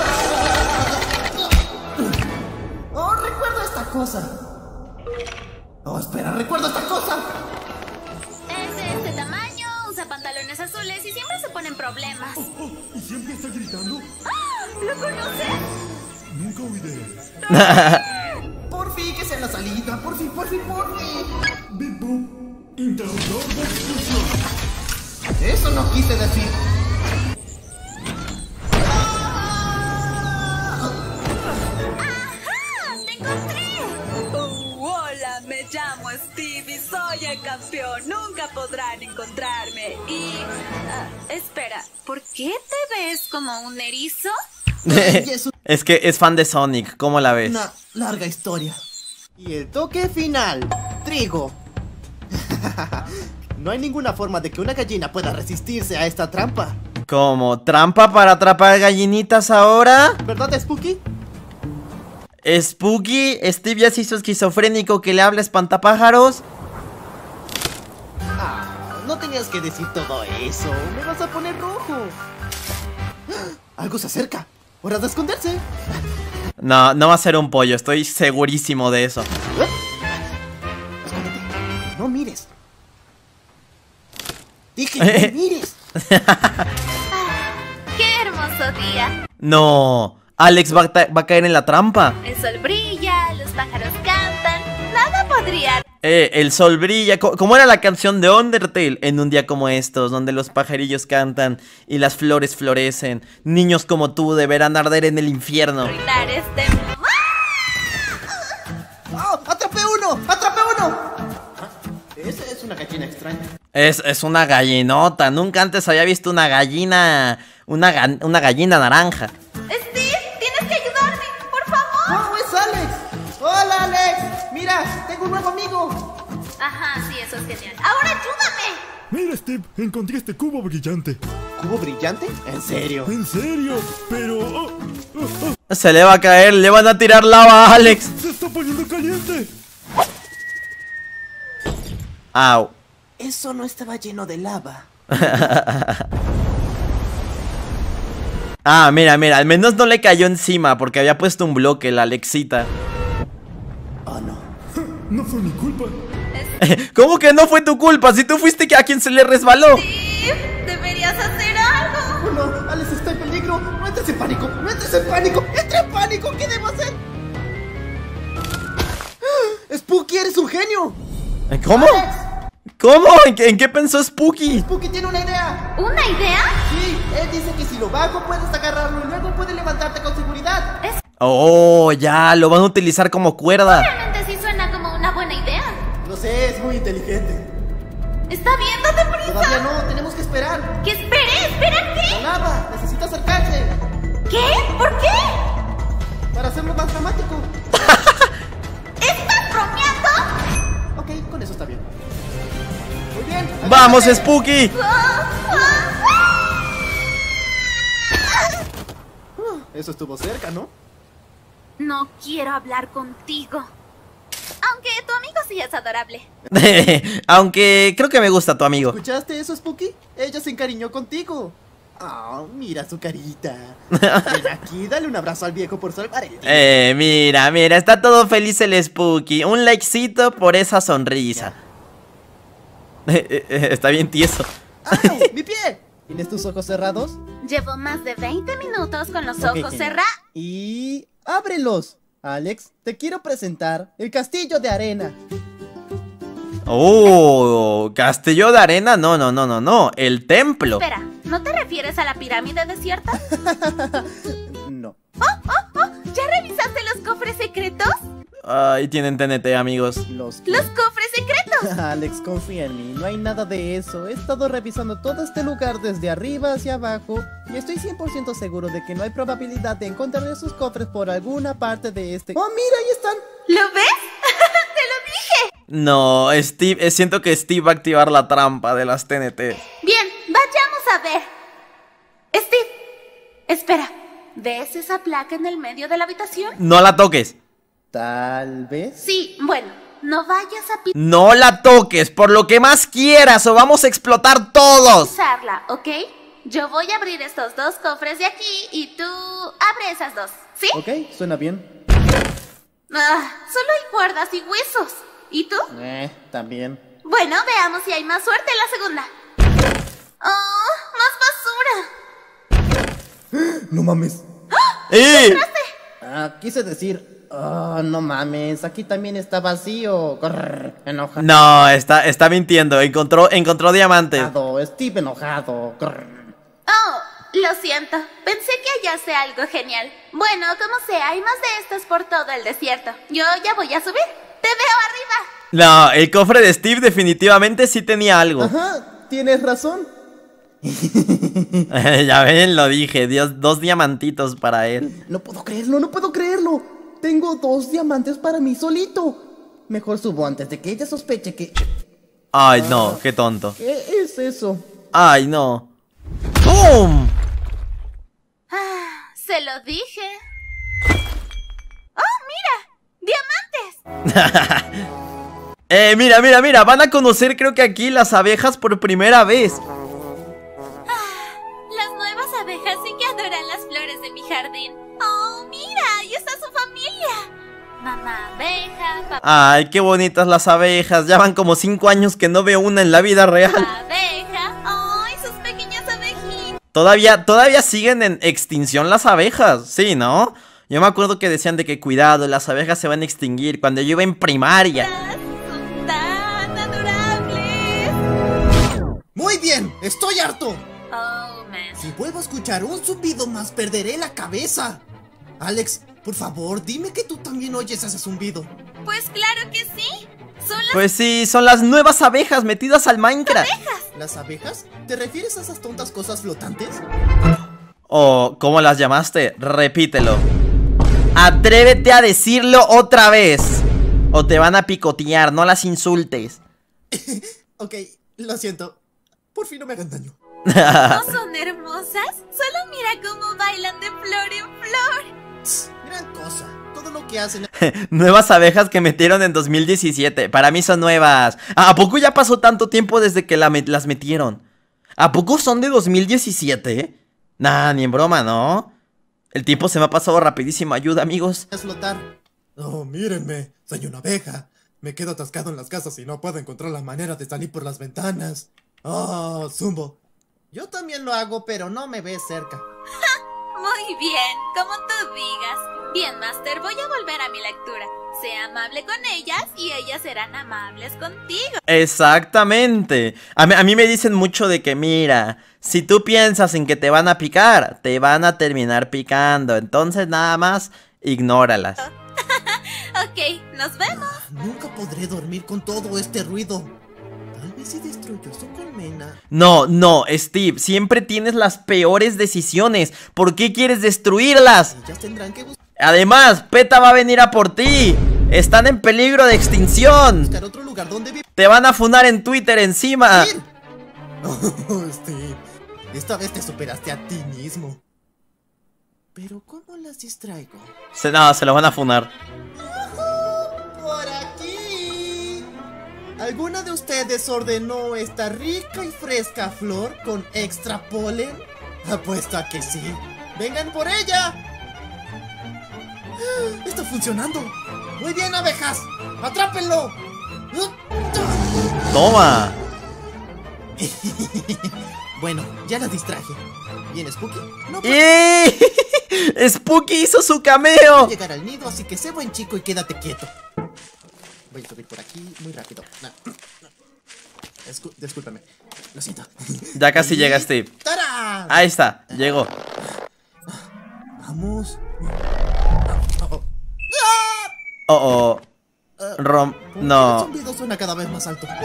Recuerdo esta cosa. Espera, recuerdo esta cosa. Es de este tamaño, usa pantalones azules y siempre se pone en problemas. ¿Y siempre está gritando? ¿Lo conoces? Nunca oí de él. Por fin, que sea la salida. Por fin. Bip boop. Interruptor de explosión. Eso no quise decir. ¡Te encontré! Hola, me llamo Steve y soy el campeón. Nunca podrán encontrarme. Y... espera, ¿por qué te ves como un erizo? Es que es fan de Sonic, ¿cómo la ves? Una larga historia. Y el toque final. Trigo. No hay ninguna forma de que una gallina pueda resistirse a esta trampa. ¿Cómo? ¿Trampa para atrapar gallinitas ahora? ¿Verdad, Spooky? ¿Spooky? ¿Steve ya se hizo esquizofrénico que le habla espantapájaros? No tenías que decir todo eso. Me vas a poner rojo. Algo se acerca. ¡Hora de esconderse! No, no va a ser un pollo, estoy segurísimo de eso. Escóndete. No mires. Dije, no mires. ¡Qué hermoso día! No, Alex va a caer en la trampa. El sol brilla, los pájaros cantan. Nada podría... El sol brilla. ¿Cómo era la canción de Undertale? En un día como estos, donde los pajarillos cantan y las flores florecen, niños como tú deberán arder en el infierno. arruinar este... ¡Oh! ¡Atrapé uno! ¡Atrapé uno! Esa es una gallina extraña. Es una gallinota. Nunca antes había visto una gallina. Una gallina naranja. Steve, tienes que ayudarme, por favor. ¡Oh, es Alex! ¡Hola, Alex! Mira, tengo un nuevo amigo. Ajá, sí, eso es genial. ¡Ahora ayúdame! Mira, Steve, encontré este cubo brillante. ¿Cubo brillante? ¿En serio? ¿En serio? Pero... Se le va a caer, le van a tirar lava a Alex. ¡Se está poniendo caliente! Au. Eso no estaba lleno de lava. Ah, mira, al menos no le cayó encima porque había puesto un bloque la Alexita. Oh, no. No fue mi culpa. ¿Cómo que no fue tu culpa? Si tú fuiste a quien se le resbaló. Steve, deberías hacer algo. Oh, no, Alex está en peligro. No entres en pánico, no entres en pánico. ¡Entra en pánico! ¿Qué debo hacer? ¡Ah! ¡Spooky, eres un genio! ¿Cómo? ¡Alex! ¿Cómo? ¿En qué pensó Spooky? Spooky tiene una idea. ¿Una idea? Sí, él dice que si lo bajo puedes agarrarlo y luego puedes levantarte con seguridad. Oh, ya, lo van a utilizar como cuerda. Realmente sí suena como una buena idea. No sé, es muy inteligente. Está bien, date prisa. Todavía no, tenemos que esperar. ¿Qué espere? ¿Espera La qué? lava, necesita acercarse. ¿Qué? ¿Por qué? Para hacerlo más dramático. ¿Estás bromeando? Ok, con eso está bien. Muy bien. ¡Vamos, agárrate. Spooky! Eso estuvo cerca, ¿no? No quiero hablar contigo. Aunque tu amigo sí es adorable. Aunque creo que me gusta tu amigo. ¿Escuchaste eso, Spooky? Ella se encariñó contigo. Oh, mira su carita. Ven aquí, dale un abrazo al viejo por salvar el día. Mira, está todo feliz el Spooky. Un likecito por esa sonrisa. Está bien tieso. ¡Au! ¡Mi pie! ¿Tienes tus ojos cerrados? Llevo más de 20 minutos con los Ok, ojos genial. cerrados. Y... ¡ábrelos! Alex, te quiero presentar el castillo de arena. Oh, castillo de arena. No. El templo. Espera, ¿no te refieres a la pirámide desierta? No. ¿Ya revisaste los cofres secretos? Ay, tienen TNT, amigos. Los cofres secretos. Alex, confía en mí, no hay nada de eso. He estado revisando todo este lugar desde arriba hacia abajo y estoy 100% seguro de que no hay probabilidad de encontrar esos cofres por alguna parte de este... ¡Oh, mira, ahí están! ¿Lo ves? ¡Te lo dije! No, Steve, siento que Steve va a activar la trampa de las TNT. Bien, vayamos a ver. Steve, espera. ¿Ves esa placa en el medio de la habitación? No la toques. Tal vez... Sí, bueno, no vayas a No la toques, por lo que más quieras o vamos a explotar todos. pisarla, ¿ok? Yo voy a abrir estos dos cofres de aquí y tú abre esas dos, ¿sí? Ok, suena bien. Solo hay cuerdas y huesos. ¿Y tú? También. Bueno, veamos si hay más suerte en la segunda. ¡Oh, más basura! ¡No mames! Quise decir... Oh, no mames, aquí también está vacío. Grrr, enojado. No, está mintiendo. Encontró diamantes. Steve enojado. Grrr. Oh, lo siento. Pensé que hallaste algo genial. Bueno, como sea, hay más de estos por todo el desierto. Yo ya voy a subir. ¡Te veo arriba! No, el cofre de Steve definitivamente sí tenía algo. Ajá, tienes razón. Ya ven, lo dije. Dios, 2 diamantitos para él. No puedo creerlo. Tengo 2 diamantes para mí solito. Mejor subo antes de que ella sospeche que... Ay, no, qué tonto. ¿Qué es eso? Ay, no. ¡Bum! Se lo dije. ¡Oh, mira! ¡Diamantes! Mira. Van a conocer, creo que aquí, las abejas por primera vez. Las nuevas abejas sí que adoran las flores de mi jardín. ¡Oh, mira! ¡Ahí está su familia! Ay, qué bonitas las abejas. Ya van como 5 años que no veo una en la vida real. Abeja, ay, sus pequeñas abejitas. Todavía siguen en extinción las abejas, sí, ¿no? Yo me acuerdo que decían de que cuidado, las abejas se van a extinguir cuando yo iba en primaria. Son tan adorables. Muy bien, estoy harto. Oh, man. Si vuelvo a escuchar un zumbido más, perderé la cabeza. Alex, por favor, dime que tú también oyes ese zumbido. Pues claro que sí. Son las Pues sí, son las nuevas abejas metidas al Minecraft. ¿Las abejas? ¿Te refieres a esas tontas cosas flotantes? O, ¿cómo las llamaste? Repítelo. Atrévete a decirlo otra vez. O te van a picotear, no las insultes. Ok, lo siento. Por fin no me hagan daño. ¿No son hermosas? Solo mira cómo bailan de flor en flor. Gran cosa. Todo lo que hacen... Nuevas abejas que metieron en 2017. Para mí son nuevas. ¿A poco ya pasó tanto tiempo desde que las metieron? ¿A poco son de 2017? Nah, ni en broma, ¿no? El tiempo se me ha pasado rapidísimo. Ayuda, amigos. ...es flotar. Oh, mírenme, soy una abeja. Me quedo atascado en las casas y no puedo encontrar la manera de salir por las ventanas. Oh, Zumbo. Yo también lo hago, pero no me ves cerca. Muy bien, como tú digas. Bien, Master, voy a volver a mi lectura. Sé amable con ellas y ellas serán amables contigo. Exactamente. A mí me dicen mucho de que, mira, si tú piensas en que te van a picar, te van a terminar picando. Entonces nada más, ignóralas. Ok, nos vemos. Nunca podré dormir con todo este ruido. Tal vez si destruyo su colmena. No, Steve, siempre tienes las peores decisiones. ¿Por qué quieres destruirlas? Ellas tendrán que buscar Además, PETA va a venir a por ti. Están en peligro de extinción. otro lugar donde vivir. Te van a funar en Twitter encima. Oh, Steve. Esta vez te superaste a ti mismo. Pero ¿cómo las distraigo? No, se lo van a funar. ¡Por aquí! ¿Alguna de ustedes ordenó esta rica y fresca flor con extra polen? Apuesto a que sí. ¡Vengan por ella! ¡Está funcionando! ¡Muy bien, abejas! ¡Atrápenlo! Toma. Bueno, ya las distraje. ¿Bien, Spooky? No ¡Eh! Spooky hizo su cameo. llegar al nido, así que sé buen chico y quédate quieto. Voy a subir por aquí muy rápido. Discúlpame. Lo siento. Ya casi llega Steve. ¡Tarán! Ahí está, llegó. Vamos. Oh, El no. zumbido suena cada vez más alto.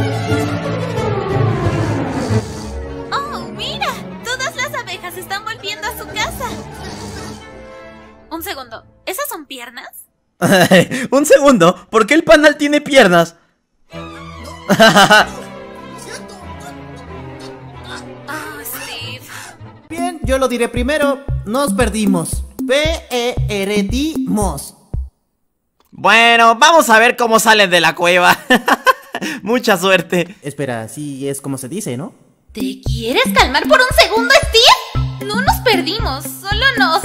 Oh, mira, todas las abejas están volviendo a su casa. Un segundo, ¿esas son piernas? Un segundo, ¿por qué el panal tiene piernas? Oh, Steve. Bien, yo lo diré primero. Nos perdimos. Perdimos. Bueno, vamos a ver cómo salen de la cueva. Mucha suerte. Espera, así es como se dice, ¿no? ¿Te quieres calmar por un segundo, Steve? No nos perdimos, solo nos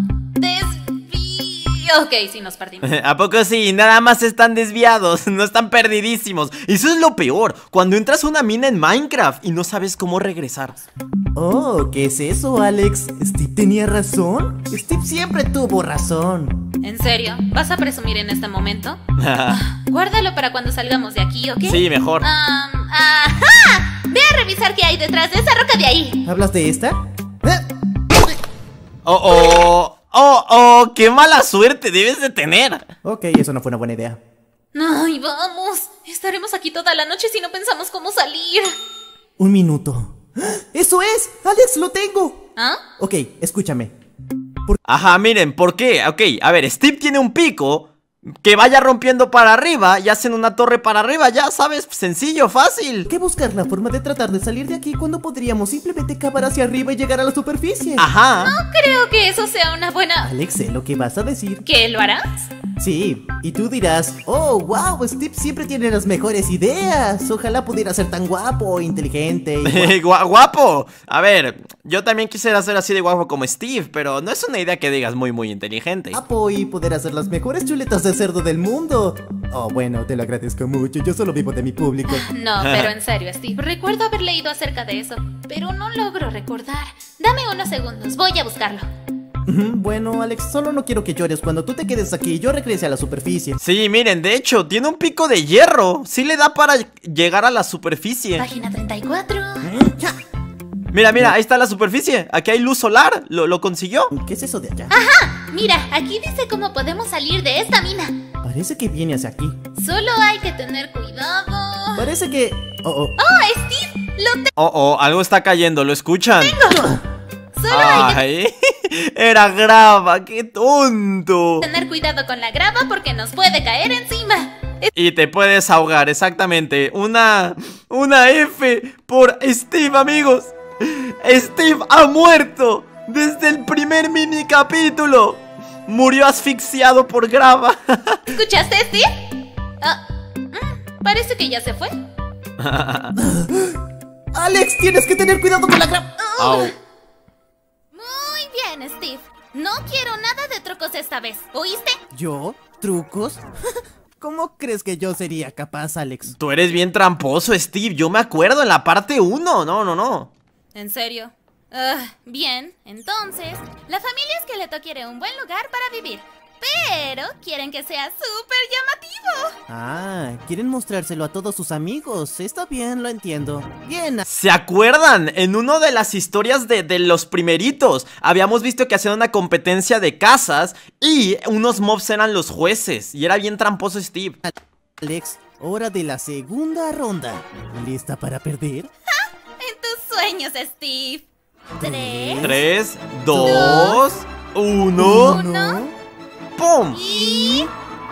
Ok, sí, nos perdimos. ¿A poco sí? Nada más están desviados, no están perdidísimos. Eso es lo peor, cuando entras a una mina en Minecraft y no sabes cómo regresar. Oh, ¿qué es eso, Alex? ¿Steve tenía razón? Steve siempre tuvo razón. ¿En serio? ¿Vas a presumir en este momento? Guárdalo para cuando salgamos de aquí, ¿ok? Sí, mejor. ¡Ajá! Ve a revisar qué hay detrás de esa roca de ahí. ¿Hablas de esta? Oh, qué mala suerte debes de tener. Ok, eso no fue una buena idea. Ay, vamos. Estaremos aquí toda la noche si no pensamos cómo salir. Un minuto. ¡Eso es! ¡Alex, lo tengo! ¿Ah? Ok, escúchame. Ajá, miren, ¿por qué? Ok, a ver, Steve tiene un pico que vaya rompiendo para arriba y hacen una torre para arriba, ya sabes, sencillo, fácil. ¿Por qué buscar la forma de tratar de salir de aquí cuando podríamos simplemente cavar hacia arriba y llegar a la superficie? Ajá. No creo que eso sea una buena... Alex, sé lo que vas a decir. ¿Qué, lo harás? Sí, y tú dirás, oh, wow, Steve siempre tiene las mejores ideas. Ojalá pudiera ser tan guapo, inteligente y Guapo. A ver, yo también quisiera ser así de guapo como Steve, pero no es una idea que digas muy inteligente. guapo y poder hacer las mejores chuletas de cerdo del mundo. Oh, bueno, te lo agradezco mucho, yo solo vivo de mi público. No, pero en serio, Steve, recuerdo haber leído acerca de eso, pero no logro recordar. Dame unos segundos, voy a buscarlo. Bueno, Alex, solo no quiero que llores cuando tú te quedes aquí y yo regrese a la superficie. Sí, miren, de hecho, tiene un pico de hierro. Sí le da para llegar a la superficie. Página 34. Mira, ahí está la superficie. Aquí hay luz solar, lo consiguió. ¿Qué es eso de allá? Mira, aquí dice cómo podemos salir de esta mina. Parece que viene hacia aquí. Solo hay que tener cuidado. Parece que... ¡Oh, Steve! ¡Lo Oh, algo está cayendo, ¿lo escuchan? Solo hay que Ay, era grava, qué tonto. tener cuidado con la grava porque nos puede caer encima. Y te puedes ahogar, exactamente. Una F por Steve, amigos. Steve ha muerto desde el primer mini capítulo. Murió asfixiado por grava. ¿Escuchaste, Steve? Parece que ya se fue. Alex, tienes que tener cuidado con la grava. Au. Muy bien, Steve. No quiero nada de trucos esta vez, ¿oíste? ¿Yo? ¿Trucos? ¿Cómo crees que yo sería capaz, Alex? Tú eres bien tramposo, Steve. Yo me acuerdo en la parte 1. No. ¿En serio? Bien, entonces, la familia Esqueleto quiere un buen lugar para vivir, pero quieren que sea súper llamativo. Ah, quieren mostrárselo a todos sus amigos. Está bien, lo entiendo. Bien. ¿Se acuerdan? En una de las historias de los primeritos habíamos visto que hacían una competencia de casas y unos mobs eran los jueces. Y era bien tramposo Steve. Alex, hora de la segunda ronda. ¿Lista para perder? En tus sueños, Steve. 3, 3, 2, 1. Uno. ¡Pum! y...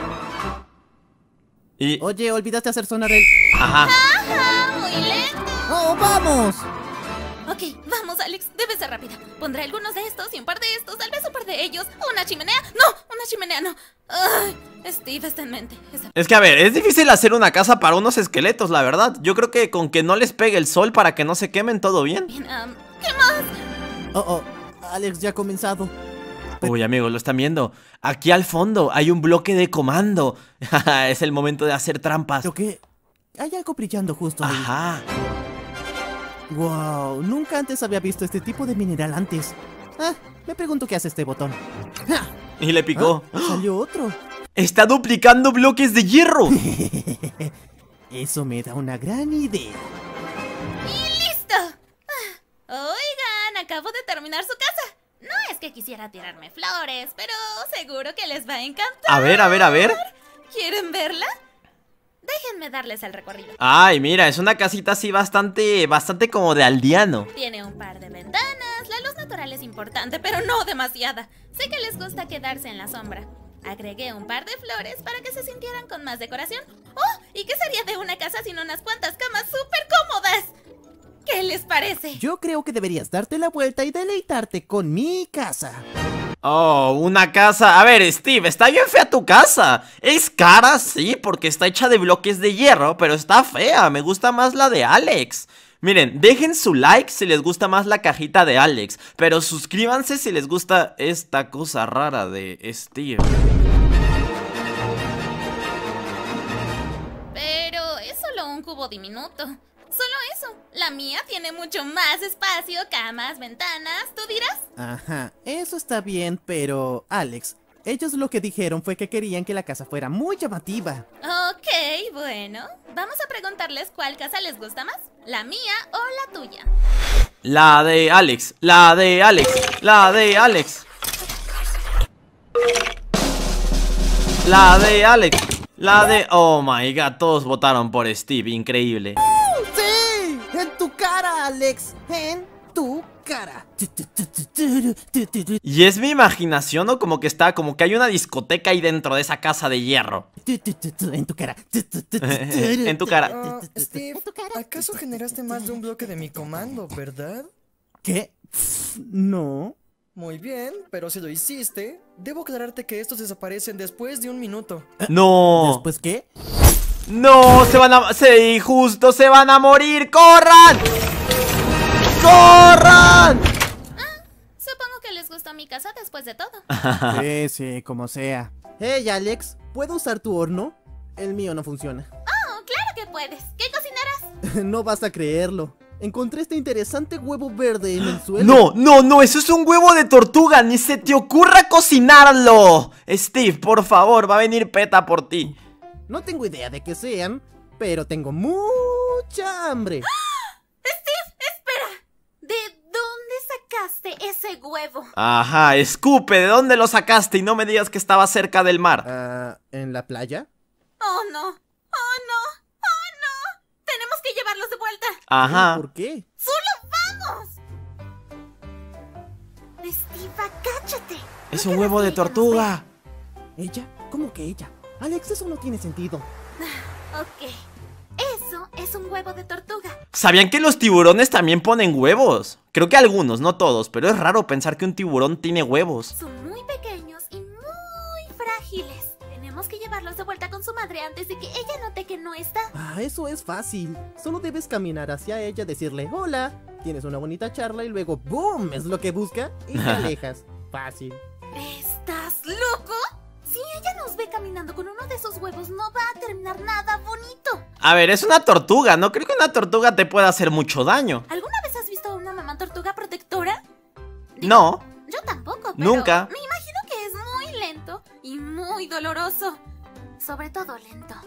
Oye, olvidaste hacer sonar el... Ajá. Muy lento. ¡Oh, vamos! Ok, vamos, Alex, debe ser rápida. Pondré algunos de estos y un par de estos, tal vez un par de ellos. ¿Una chimenea? No, una chimenea no. Ay, Steve está en mente. Es que a ver, es difícil hacer una casa para unos esqueletos, la verdad. Yo creo que con que no les pegue el sol para que no se quemen, todo bien. Bien, ¿qué más? Oh, Alex ya ha comenzado. Uy, amigos, lo están viendo. Aquí al fondo hay un bloque de comando. Es el momento de hacer trampas. Creo que hay algo brillando justo ahí. Ajá. Wow, nunca antes había visto este tipo de mineral antes. Me pregunto qué hace este botón. Y le picó. Salió otro. Está duplicando bloques de hierro. Eso me da una gran idea. ¡Y listo! Oigan, acabo de terminar su casa. No es que quisiera tirarme flores, pero seguro que les va a encantar. A ver. ¿Quieren verla? Déjenme darles el recorrido. Ay, mira, es una casita así bastante como de aldeano. Tiene un par de ventanas, la luz natural es importante, pero no demasiada. Sé que les gusta quedarse en la sombra. Agregué un par de flores para que se sintieran con más decoración. ¡Oh! ¿Y qué sería de una casa sin unas cuantas camas súper cómodas? ¿Qué les parece? Yo creo que deberías darte la vuelta y deleitarte con mi casa. Oh, una casa. A ver, Steve, está bien fea tu casa. Es cara, sí, porque está hecha de bloques de hierro, pero está fea. Me gusta más la de Alex. Miren, dejen su like si les gusta más la cajita de Alex, pero suscríbanse si les gusta esta cosa rara de Steve. Pero es solo un cubo diminuto. Solo eso. La mía tiene mucho más espacio, camas, ventanas, ¿tú dirás? Ajá, eso está bien, pero... Alex, ellos lo que dijeron fue que querían que la casa fuera muy llamativa. Ok, bueno. Vamos a preguntarles cuál casa les gusta más, la mía o la tuya. La de Alex, la de Alex, la de Alex. La de Alex, la de... Oh my god, todos votaron por Steve, increíble. ¡Sí! ¡En tu cara, Alex! ¡En tu cara! ¿Y es mi imaginación o como que hay una discoteca ahí dentro de esa casa de hierro? En tu cara. En tu cara. Steve, ¿acaso generaste más de un bloque de mi comando, verdad? ¿Qué? No. Muy bien, pero si lo hiciste, debo aclararte que estos desaparecen después de 1 minuto. No. ¿Después qué? No, sí, justo se van a morir. ¡Corran! ¡Corran! Supongo que les gustó mi casa después de todo. Sí, sí, como sea. Hey, Alex, ¿puedo usar tu horno? El mío no funciona. Oh, claro que puedes. ¿Qué cocinarás? No vas a creerlo. Encontré este interesante huevo verde en el suelo. No, eso es un huevo de tortuga. Ni se te ocurra cocinarlo. Steve, por favor, va a venir PETA por ti. No tengo idea de qué sean, pero tengo mucha hambre. Steve, espera. ¿De dónde sacaste ese huevo? Ajá, escupe, ¿de dónde lo sacaste? Y no me digas que estaba cerca del mar. ¿En la playa? Oh, no. Oh, no. Oh, no. Tenemos que llevarlos de vuelta. Ajá. ¿Por qué? ¡Solo vamos! Steve, agáchate. Es un huevo de tortuga. ¿Ella? ¿Cómo que ella? Alex, eso no tiene sentido. Ok. Eso es un huevo de tortuga. ¿Sabían que los tiburones también ponen huevos? Creo que algunos, no todos, pero es raro pensar que un tiburón tiene huevos. Son muy pequeños y muy frágiles. Tenemos que llevarlos de vuelta con su madre antes de que ella note que no está. Eso es fácil. Solo debes caminar hacia ella, decirle hola, tienes una bonita charla y luego ¡boom! Es lo que busca y te alejas. Fácil. ¿Estás loco? Si ella nos ve caminando con uno de esos huevos, no va a terminar nada bonito. A ver, es una tortuga, no creo que una tortuga te pueda hacer mucho daño. ¿Alguna vez has visto a una mamá tortuga protectora? No. Yo tampoco, pero nunca. Me imagino que es muy lento y muy doloroso. Sobre todo lento.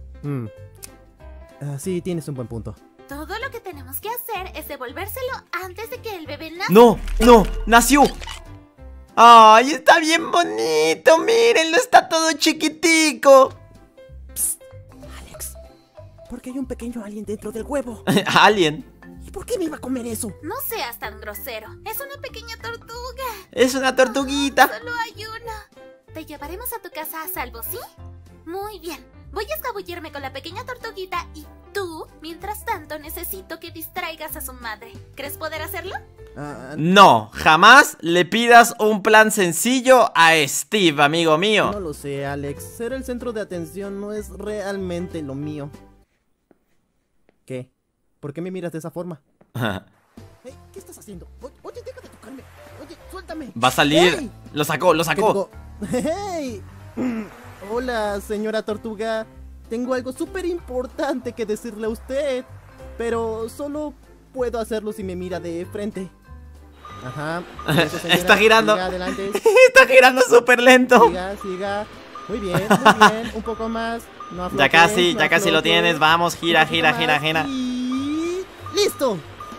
Sí, tienes un buen punto. Todo lo que tenemos que hacer es devolvérselo antes de que el bebé nazca. No, nació. ¡Ay, está bien bonito! ¡Mírenlo, está todo chiquitico! Psst, Alex, ¿por qué hay un pequeño alien dentro del huevo? ¿Alien? ¿Y por qué me iba a comer eso? No seas tan grosero. Es una pequeña tortuga. Es una tortuguita. Solo hay una. Te llevaremos a tu casa a salvo, ¿sí? Muy bien. Voy a escabullirme con la pequeña tortuguita y tú, mientras tanto, necesito que distraigas a su madre. ¿Crees poder hacerlo? No, jamás le pidas un plan sencillo a Steve, amigo mío. No lo sé, Alex. Ser el centro de atención no es realmente lo mío. ¿Qué? ¿Por qué me miras de esa forma? Hey, ¿qué estás haciendo? Oye, deja de tocarme. Oye, suéltame. Va a salir. Hey. Lo sacó. Hey. Hola, señora tortuga. Tengo algo súper importante que decirle a usted, pero solo puedo hacerlo si me mira de frente. Ajá. Eso, señora. Está girando. Siga adelante. Está girando súper lento. Siga. Muy bien. Un poco más. No afloje, ya casi lo tienes. Vamos, gira. Y... ¡listo!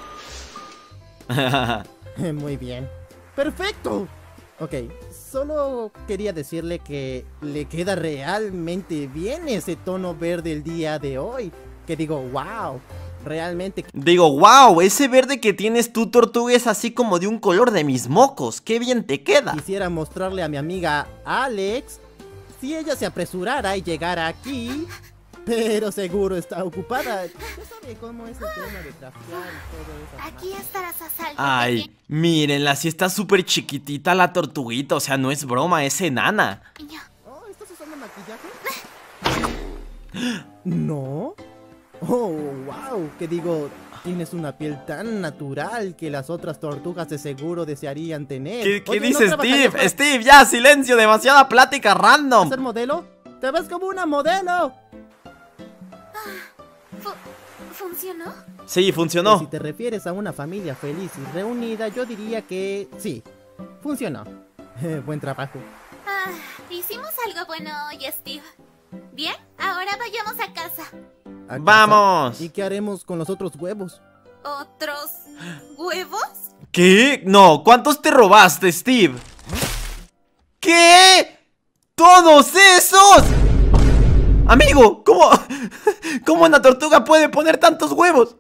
Muy bien. ¡Perfecto! Ok, solo quería decirle que le queda realmente bien ese tono verde el día de hoy. Que digo, wow, realmente... Digo, wow, ese verde que tienes tú, tortuga, es así como de un color de mis mocos. ¡Qué bien te queda! Quisiera mostrarle a mi amiga Alex, si ella se apresurara y llegara aquí, pero seguro está ocupada. Ya sabe cómo es el tema de traficar y todo eso. Aquí estarás a salvo. Ay, mírenla, sí está súper chiquitita la tortuguita. O sea, no es broma, es enana. Oh, ¿estás usando maquillaje? ¿No? Oh, wow, que digo, tienes una piel tan natural que las otras tortugas de seguro desearían tener. ¿Qué dice Steve? Steve, ya, silencio, demasiada plática random. ¿Ser modelo? ¡Te ves como una modelo! ¿Funcionó? Sí, funcionó. Si te refieres a una familia feliz y reunida, yo diría que sí, funcionó. Buen trabajo. Hicimos algo bueno hoy, Steve. Bien, ahora vayamos a casa. ¡Vamos! ¿Y qué haremos con los otros huevos? ¿Otros huevos? ¿Qué? No, ¿cuántos te robaste, Steve? ¿Qué? ¡Todos esos! Amigo, ¿cómo una tortuga puede poner tantos huevos?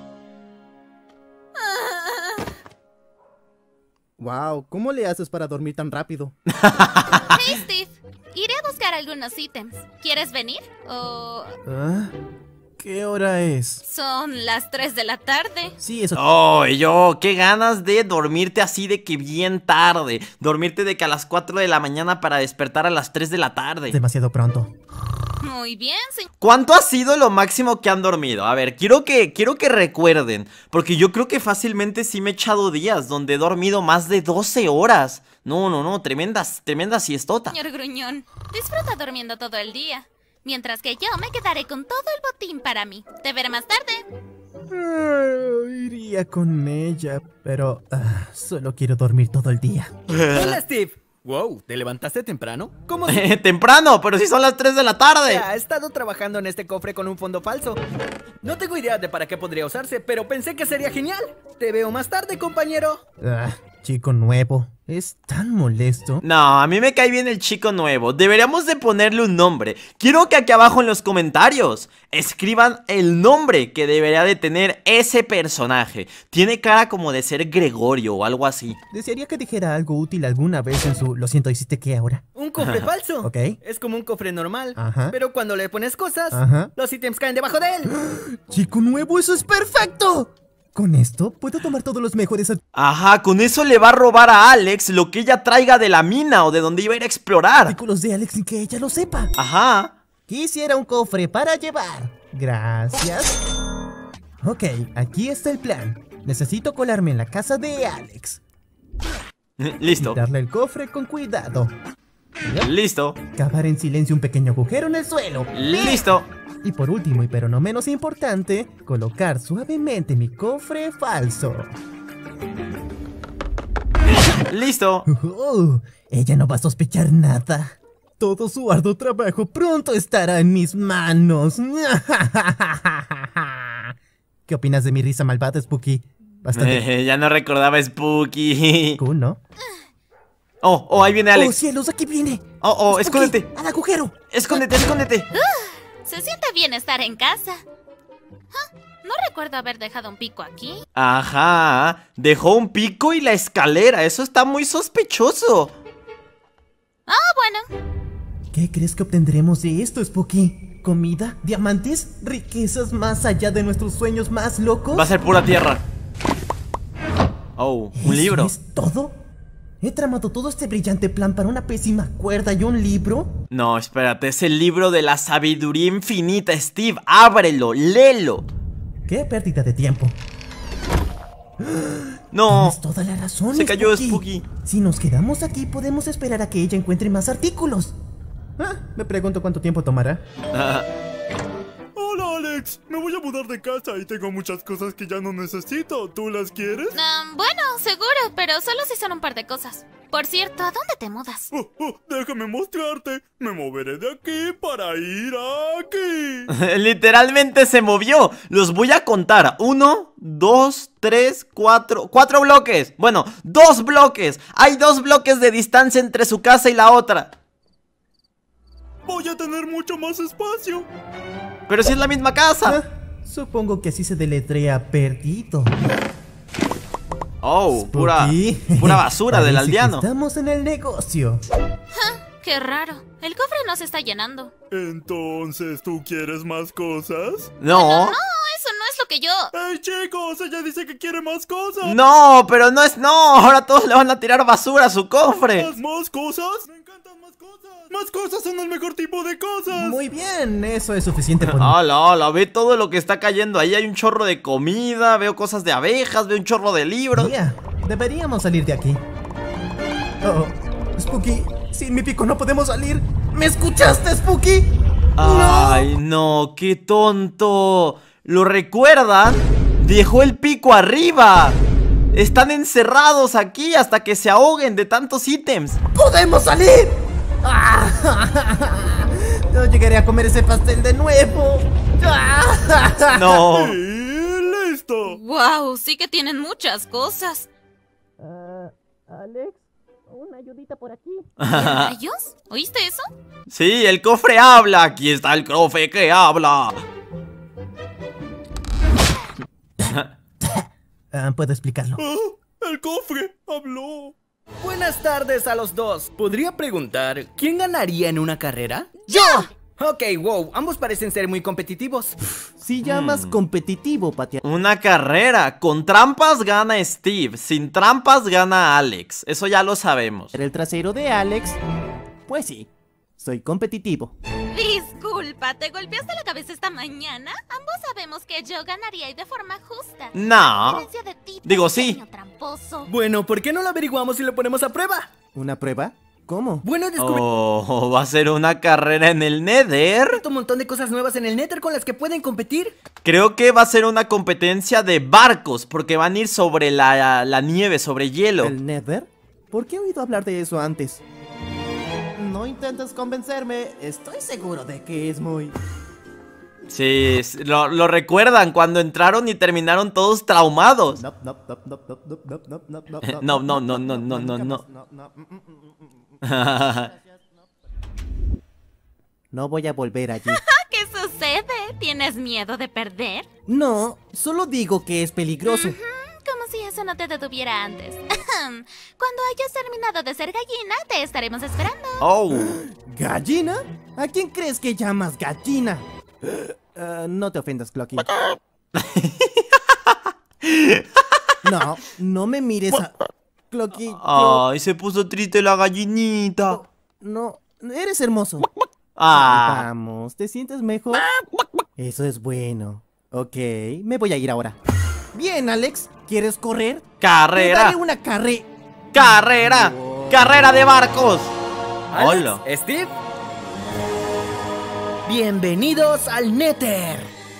Wow, ¿cómo le haces para dormir tan rápido? Hey, Steve, iré a buscar algunos ítems. ¿Quieres venir? ¿O ¿Qué hora es? Son las 3 de la tarde. Sí, eso... Oh, qué ganas de dormirte así de que bien tarde. Dormirte de que a las 4 de la mañana para despertar a las 3 de la tarde. Demasiado pronto. Muy bien, señor. ¿Cuánto ha sido lo máximo que han dormido? A ver, quiero que recuerden, porque yo creo que fácilmente sí me he echado días donde he dormido más de 12 horas. No, tremenda siestota. Señor Gruñón, disfruta durmiendo todo el día. Mientras que yo me quedaré con todo el botín para mí. Te veré más tarde. Iría con ella, pero solo quiero dormir todo el día. Hola, Steve. Wow, ¿te levantaste temprano? ¿Cómo? Temprano, pero si son las 3 de la tarde. Ya, he estado trabajando en este cofre con un fondo falso. No tengo idea de para qué podría usarse, pero pensé que sería genial. Te veo más tarde, compañero. Chico nuevo, es tan molesto. No, a mí me cae bien el chico nuevo. Deberíamos de ponerle un nombre. Quiero que aquí abajo en los comentarios escriban el nombre que debería de tener ese personaje. Tiene cara como de ser Gregorio o algo así. Desearía que dijera algo útil alguna vez en su... Lo siento, ¿hiciste qué ahora? Un cofre falso. Ok. Es como un cofre normal. Ajá. Pero cuando le pones cosas, los ítems caen debajo de él. Chico nuevo, eso es perfecto. Con esto puedo tomar todos los mejores... Ajá, con eso le va a robar a Alex lo que ella traiga de la mina o de donde iba a ir a explorar. artículos de Alex sin que ella lo sepa. Ajá. Quisiera un cofre para llevar. Gracias. Ok, aquí está el plan. Necesito colarme en la casa de Alex. Listo. Quitarle el cofre con cuidado. Listo. Cavar en silencio un pequeño agujero en el suelo. Listo. Y por último, y pero no menos importante, colocar suavemente mi cofre falso. Listo. Ella no va a sospechar nada. Todo su arduo trabajo pronto estará en mis manos. ¿Qué opinas de mi risa malvada, Spooky? Bastante. Ya no recordaba Spooky. Cool, ¿no? Oh, ahí viene Alex. ¡Oh, cielos! ¡Aquí viene! Oh, Spooky, escóndete. ¡al agujero! Escóndete. Se siente bien estar en casa. No recuerdo haber dejado un pico aquí. Ajá. Dejó un pico y la escalera. Eso está muy sospechoso. Bueno. ¿Qué crees que obtendremos de esto, Spooky? ¿Comida? ¿Diamantes? ¿Riquezas más allá de nuestros sueños más locos? Va a ser pura tierra. Oh, un libro. ¿Es todo? ¿He tramado todo este brillante plan para una pésima cuerda y un libro? No, espérate, es el libro de la sabiduría infinita, Steve. Ábrelo, léelo. ¡Qué pérdida de tiempo! No. Tienes toda la razón, Se cayó Spooky. Si nos quedamos aquí, podemos esperar a que ella encuentre más artículos. Me pregunto cuánto tiempo tomará. Hola, Alex. Me voy a mudar de casa y tengo muchas cosas que ya no necesito. ¿Tú las quieres? Bueno, seguro, pero solo si son un par de cosas. Por cierto, ¿a dónde te mudas? Déjame mostrarte. Me moveré de aquí para ir aquí. Literalmente se movió. Los voy a contar. 1, 2, 3, 4. 4 bloques. Bueno, 2 bloques. Hay 2 bloques de distancia entre su casa y la otra. Voy a tener mucho más espacio. Pero si es la misma casa. Supongo que así se deletrea perdido. Oh, Spooky. pura basura del Parece que aldeano. estamos en el negocio. Qué raro. El cofre no se está llenando. Entonces, ¿tú quieres más cosas? No. No, eso no es lo que yo... ¡Hey, chicos! Ella dice que quiere más cosas. No, pero no es... No, ahora todos le van a tirar basura a su cofre. ¿Más cosas? Me encantan más cosas. Más cosas son el mejor tipo de cosas. Muy bien, eso es suficiente por mí. Hola, ve todo lo que está cayendo. Ahí hay un chorro de comida, veo cosas de abejas, veo un chorro de libros. Mía, deberíamos salir de aquí. Spooky, sin mi pico no podemos salir. ¿Me escuchaste, Spooky? Ay, no, qué tonto. ¿Lo recuerdan? Dejó el pico arriba. Están encerrados aquí hasta que se ahoguen de tantos ítems. ¡Podemos salir! No llegaré a comer ese pastel de nuevo. No. Y listo. Wow, sí que tienen muchas cosas. Alex, una ayudita por aquí. ¿Rayos? ¿Oíste eso? Sí, el cofre habla. Aquí está el cofre que habla. Puedo explicarlo. El cofre habló. Buenas tardes a los dos. ¿Podría preguntar quién ganaría en una carrera? ¡Yo! Ok, wow, ambos parecen ser muy competitivos. Si llamas competitivo, patear Una carrera. Con trampas gana Steve. Sin trampas gana Alex. Eso ya lo sabemos. el trasero de Alex, pues sí, soy competitivo. Disculpa, ¿te golpeaste la cabeza esta mañana? Ambos sabemos que yo ganaría y de forma justa. No. A diferencia de ti, Digo, sí. pequeño tramposo. Bueno, ¿por qué no lo averiguamos y lo ponemos a prueba? ¿Una prueba? ¿Cómo? Bueno, descubrí Oh, va a ser una carrera en el Nether. un montón de cosas nuevas en el Nether con las que pueden competir. Creo que va a ser una competencia de barcos, porque van a ir sobre la nieve, sobre hielo. ¿El Nether? ¿Por qué he oído hablar de eso antes? No intentes convencerme, estoy seguro de que es muy... Sí, lo recuerdan cuando entraron y terminaron todos traumados. No, no, no, no, no, no, no. No voy a volver allí. ¿Qué sucede? ¿Tienes miedo de perder? No, solo digo que es peligroso. Como si eso no te detuviera antes. Cuando hayas terminado de ser gallina, te estaremos esperando. Oh. ¿Gallina? ¿A quién crees que llamas gallina? No te ofendas, Clocky. No, no me mires a... Clocky. Ay, se puso triste la gallinita. No, eres hermoso. Ah. Vamos, ¿te sientes mejor? Eso es bueno. Ok, me voy a ir ahora. Bien, Alex, ¿quieres correr? Carrera. Te daré una Carrera. Carrera de barcos. Hola. Alex, Steve. Bienvenidos al Nether.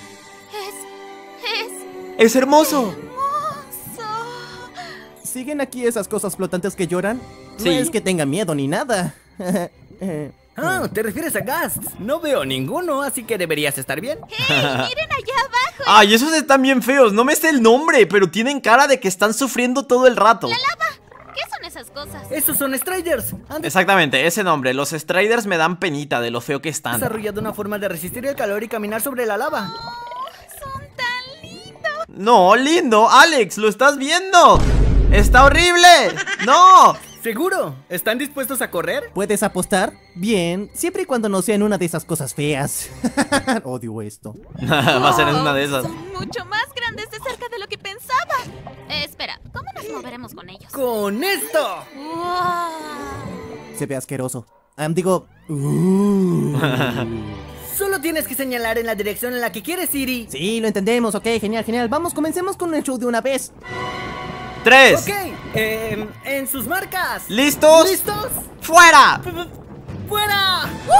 Es hermoso. ¿Siguen aquí esas cosas flotantes que lloran? Sí. No es que tenga miedo ni nada. Ah, ¿te refieres a Ghasts? No veo ninguno, así que deberías estar bien. ¡Hey! ¡Miren allá abajo! Ay, esos están bien feos. No me sé el nombre, pero tienen cara de que están sufriendo todo el rato. ¡La lava! ¿Qué son esas cosas? Esos son Striders. Han Exactamente, ese nombre. Los Striders me dan penita de lo feo que están. desarrollado una forma de resistir el calor y caminar sobre la lava. Son tan lindos. No, lindo. Alex, ¿lo estás viendo? ¡Está horrible! ¡No! ¿Seguro? ¿Están dispuestos a correr? ¿Puedes apostar? Bien, siempre y cuando no sean una de esas cosas feas. Odio esto. Va a ser en una de esas. Son mucho más grandes de cerca de lo que pensaba. Espera, ¿cómo nos moveremos con ellos? ¡Con esto! ¡Wow! Se ve asqueroso. Digo... Solo tienes que señalar en la dirección en la que quieres ir y... Sí, lo entendemos, ok, genial, genial. Vamos, comencemos con el show de una vez. 3. Ok, en sus marcas. ¿Listos? ¿Listos? ¡Fuera! ¡Fuera!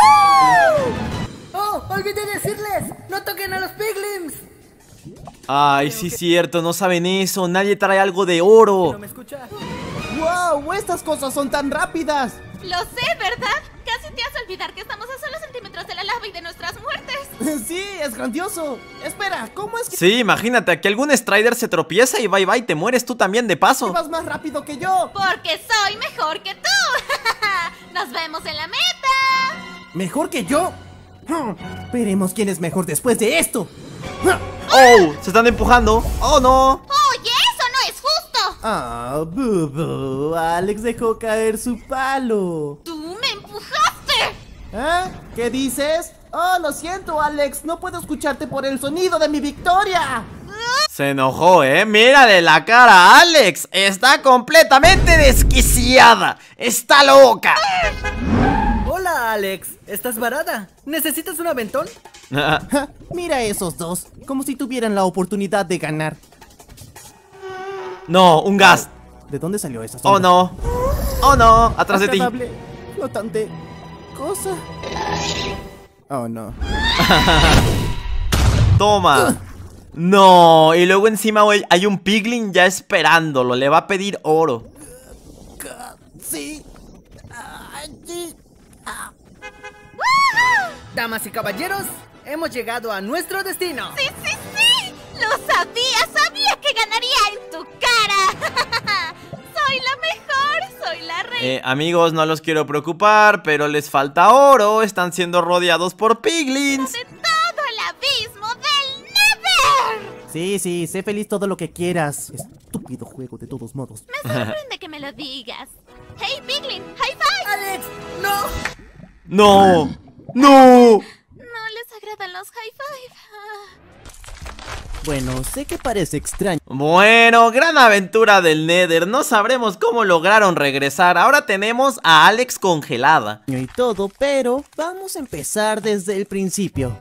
¡Oh! Olvidé decirles, no toquen a los piglins. Ay, sí es cierto, no saben eso. Nadie trae algo de oro. ¿No me escucha? ¡Wow! ¡Estas cosas son tan rápidas! Lo sé, ¿verdad? Casi te hace olvidar que estamos a solo centímetros de la lava y de nuestras muertes. Sí, es grandioso. Espera, ¿cómo es que Sí, imagínate que algún Strider se tropieza y bye bye, te mueres tú también de paso. vas más rápido que yo? Porque soy mejor que tú. Nos vemos en la meta. ¿Mejor que yo? Veremos quién es mejor después de esto. ¡Oh! Se están empujando. ¡Oh, no! Oye, eso no es justo. Ah, Bubu, Alex dejó caer su palo. Tú me empujaste. ¿Eh? ¿Qué dices? Oh, lo siento, Alex, no puedo escucharte por el sonido de mi victoria. Se enojó, Mírale la cara a Alex. Está completamente desquiciada. Está loca. Hola, Alex. ¿Estás varada? ¿Necesitas un aventón? Ja, mira a esos dos, como si tuvieran la oportunidad de ganar. No, un gas. ¿De dónde salió esa Oh, sombra? no. Oh, no. Atrás de ti. Agradable, flotante, cosa. Oh, no. Toma. No. Y luego encima hay un piglin ya esperándolo. Le va a pedir oro. Sí. Damas y caballeros, hemos llegado a nuestro destino. Sí, sí, sí. Lo sabía, sabía que ganaría en tu cara. Soy la mejor, soy la reina. Amigos, no los quiero preocupar, pero les falta oro. Están siendo rodeados por piglins. De todo el abismo del Nether. Sí, sí, sé feliz todo lo que quieras. Estúpido juego, de todos modos. Me sorprende que me lo digas. Hey, Piglin, high five. ¡Alex! ¡No! No. No. quedan los high five? Bueno, sé que parece extraño. Bueno, gran aventura del Nether. No sabremos cómo lograron regresar. Ahora tenemos a Alex congelada Y todo, pero vamos a empezar desde el principio.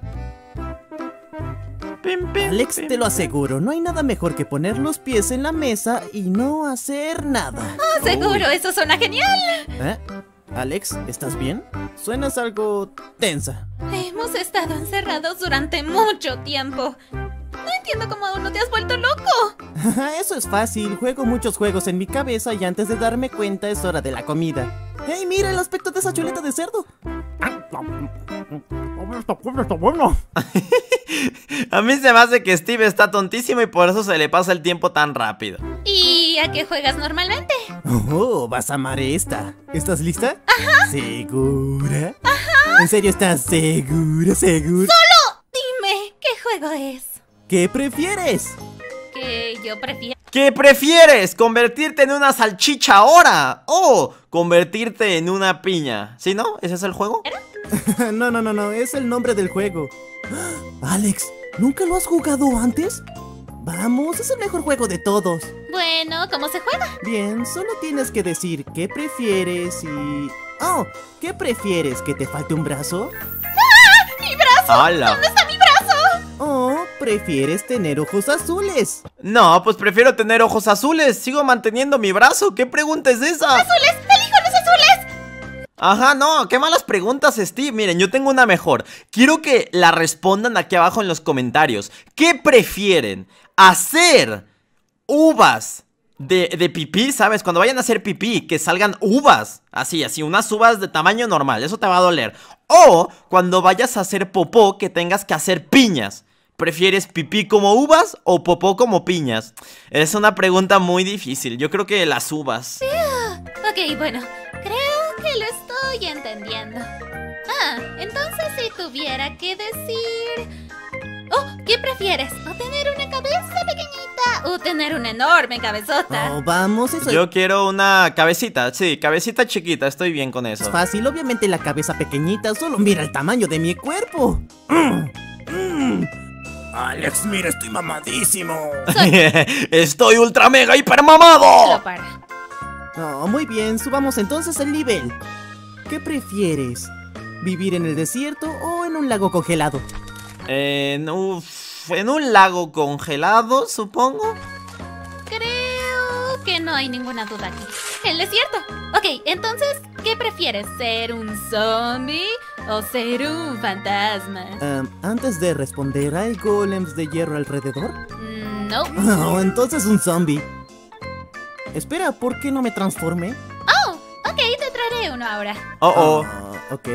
Alex, te lo aseguro, no hay nada mejor que poner los pies en la mesa y no hacer nada. ¡Oh, seguro! ¡Eso suena genial! ¿Eh? Alex, ¿estás bien? Suenas algo tensa. Hemos estado encerrados durante mucho tiempo. No entiendo cómo aún no te has vuelto loco. Eso es fácil, juego muchos juegos en mi cabeza y antes de darme cuenta es hora de la comida. ¡Hey, mira el aspecto de esa chuleta de cerdo! Está bueno. A mí se me hace que Steve está tontísimo y por eso se le pasa el tiempo tan rápido. ¿Y a qué juegas normalmente? Oh, vas a amar esta. ¿Estás lista? Ajá. ¿Segura? Ajá. ¿En serio estás segura? ¡Solo dime qué juego es! ¿Qué prefieres? Que yo prefiero... ¿Qué prefieres? ¿Convertirte en una salchicha ahora? ¿O convertirte en una piña? ¿Sí, no? ¿Ese es el juego? No, es el nombre del juego. Alex, ¿nunca lo has jugado antes? Vamos, es el mejor juego de todos. Bueno, ¿cómo se juega? Bien, solo tienes que decir qué prefieres y... Oh, ¿qué prefieres? ¿Que te falte un brazo? ¡Ah! ¡Mi brazo! ¡Hala! ¿Dónde está mi brazo? ¿O prefieres tener ojos azules? No, pues prefiero tener ojos azules. Sigo manteniendo mi brazo. ¿Qué pregunta es esa? ¡Azules! ¡Elijo los azules! Ajá, no, qué malas preguntas, Steve. Miren, yo tengo una mejor. Quiero que la respondan aquí abajo en los comentarios. ¿Qué prefieren? ¿Hacer uvas de pipí? ¿Sabes? Cuando vayan a hacer pipí, que salgan uvas. Así, unas uvas de tamaño normal. Eso te va a doler. O cuando vayas a hacer popó, que tengas que hacer piñas. ¿Prefieres pipí como uvas o popó como piñas? Es una pregunta muy difícil. Yo creo que las uvas. Ok, bueno, creo que lo estoy entendiendo. Ah, entonces si tuviera que decir... Oh, ¿qué prefieres? ¿O tener una cabeza pequeñita o tener una enorme cabezota? Oh, vamos, eso Yo quiero una cabecita, sí, cabecita chiquita, estoy bien con eso. es fácil, obviamente la cabeza pequeñita, solo mira el tamaño de mi cuerpo. Alex, mira, estoy mamadísimo. Estoy ultra mega hiper mamado. Lo para. Oh, muy bien, subamos entonces el nivel. ¿Qué prefieres? ¿Vivir en el desierto o en un lago congelado? En un lago congelado, supongo. Creo que no hay ninguna duda aquí. El desierto. Ok, entonces, ¿qué prefieres? ¿Ser un zombie o ser un fantasma? Antes de responder, ¿hay golems de hierro alrededor? No. Oh, entonces un zombie. Espera, ¿por qué no me transforme? Oh, ok, te traeré uno ahora. Ok.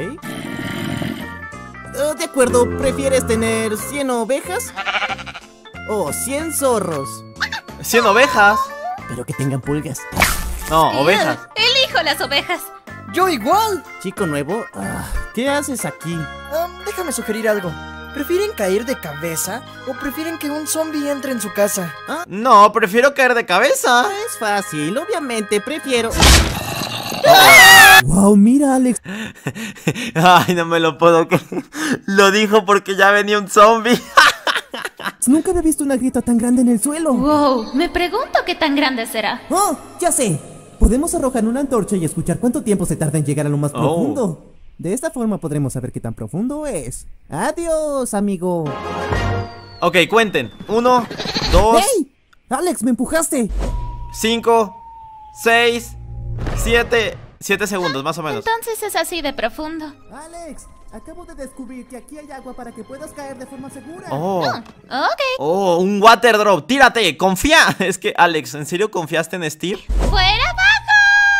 De acuerdo, ¿prefieres tener 100 ovejas? ¿O 100 zorros? 100 ovejas. Pero que tengan pulgas. No, ovejas. Elijo las ovejas. ¡Yo igual! Chico nuevo, ¿qué haces aquí? Déjame sugerir algo. ¿Prefieren caer de cabeza o prefieren que un zombie entre en su casa? No, prefiero caer de cabeza. Es fácil, obviamente prefiero... ¡Wow! Mira, Alex. Ay, no me lo puedo creer. Lo dijo porque ya venía un zombie. Nunca había visto una grieta tan grande en el suelo. Wow, me pregunto qué tan grande será. ¡Oh! ¡Ya sé! Podemos arrojar una antorcha y escuchar cuánto tiempo se tarda en llegar a lo más profundo. De esta forma podremos saber qué tan profundo es. ¡Adiós, amigo! Ok, cuenten. 1, 2... ¡Hey! ¡Alex, me empujaste! 5, 6, 7 segundos, más o menos. Entonces es así de profundo. ¡Alex! Acabo de descubrir que aquí hay agua para que puedas caer de forma segura. Ok. Oh, un water drop. Tírate, confía. Es que, Alex, ¿en serio confiaste en Steve? ¡Fuera abajo!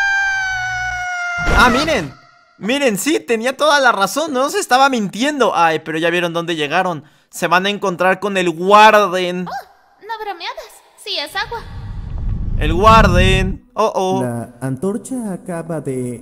Ah, miren. Miren, sí, tenía toda la razón. No se estaba mintiendo. Ay, pero ya vieron dónde llegaron. Se van a encontrar con el Warden. Oh, no bromeadas. Sí, es agua. El Warden. Oh. La antorcha acaba de...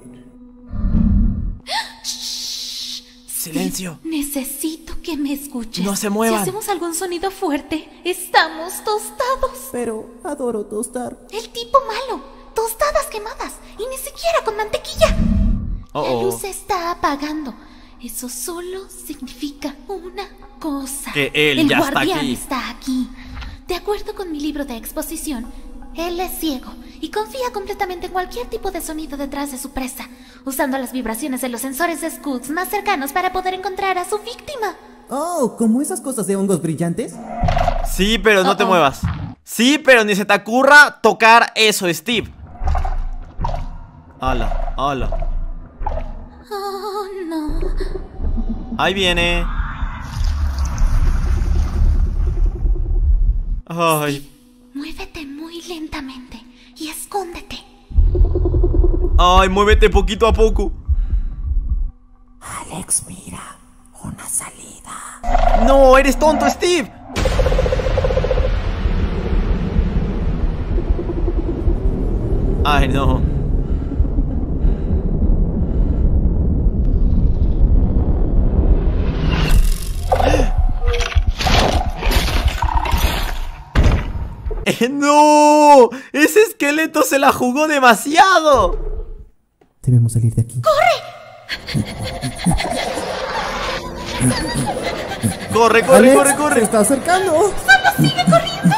Silencio. Necesito que me escuches. No se muevan. Si hacemos algún sonido fuerte, estamos tostados. Pero adoro tostar. El tipo malo. Tostadas quemadas. Y ni siquiera con mantequilla. La luz se está apagando. Eso solo significa una cosa. Que él ya está guardián aquí. está aquí. De acuerdo con mi libro de exposición, él es ciego y confía completamente en cualquier tipo de sonido detrás de su presa, usando las vibraciones de los sensores de Scoots más cercanos para poder encontrar a su víctima. Oh, ¿como esas cosas de hongos brillantes? Sí, pero no te muevas. Sí, pero ni se te ocurra tocar eso, Steve. Ala, ala. Oh, no. Ahí viene. Ay. Muévete muy lentamente y escóndete. Ay, muévete poquito a poco. Alex, mira, una salida. No, eres tonto, Steve. Ay, no. ¡No! ¡Ese esqueleto se la jugó demasiado! Debemos salir de aquí. ¡Corre, corre, Alex, corre, corre! ¡Se está acercando! ¡Sigue corriendo!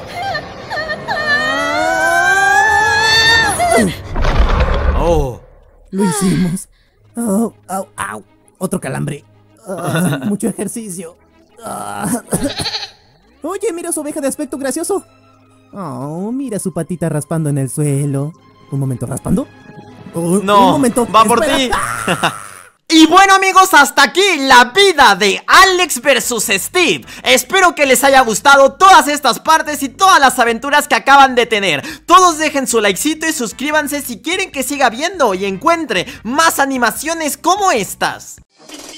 ¡Oh! Lo hicimos. Oh, au, au. Otro calambre. Mucho ejercicio. Oye, mira su oveja de aspecto gracioso. Oh, mira su patita raspando en el suelo. Un momento, ¿raspando? No, un momento. va por ti. Y bueno, amigos, hasta aquí la vida de Alex vs Steve. Espero que les haya gustado todas estas partes y todas las aventuras que acaban de tener. Todos dejen su likecito y suscríbanse si quieren que siga viendo y encuentre más animaciones como estas.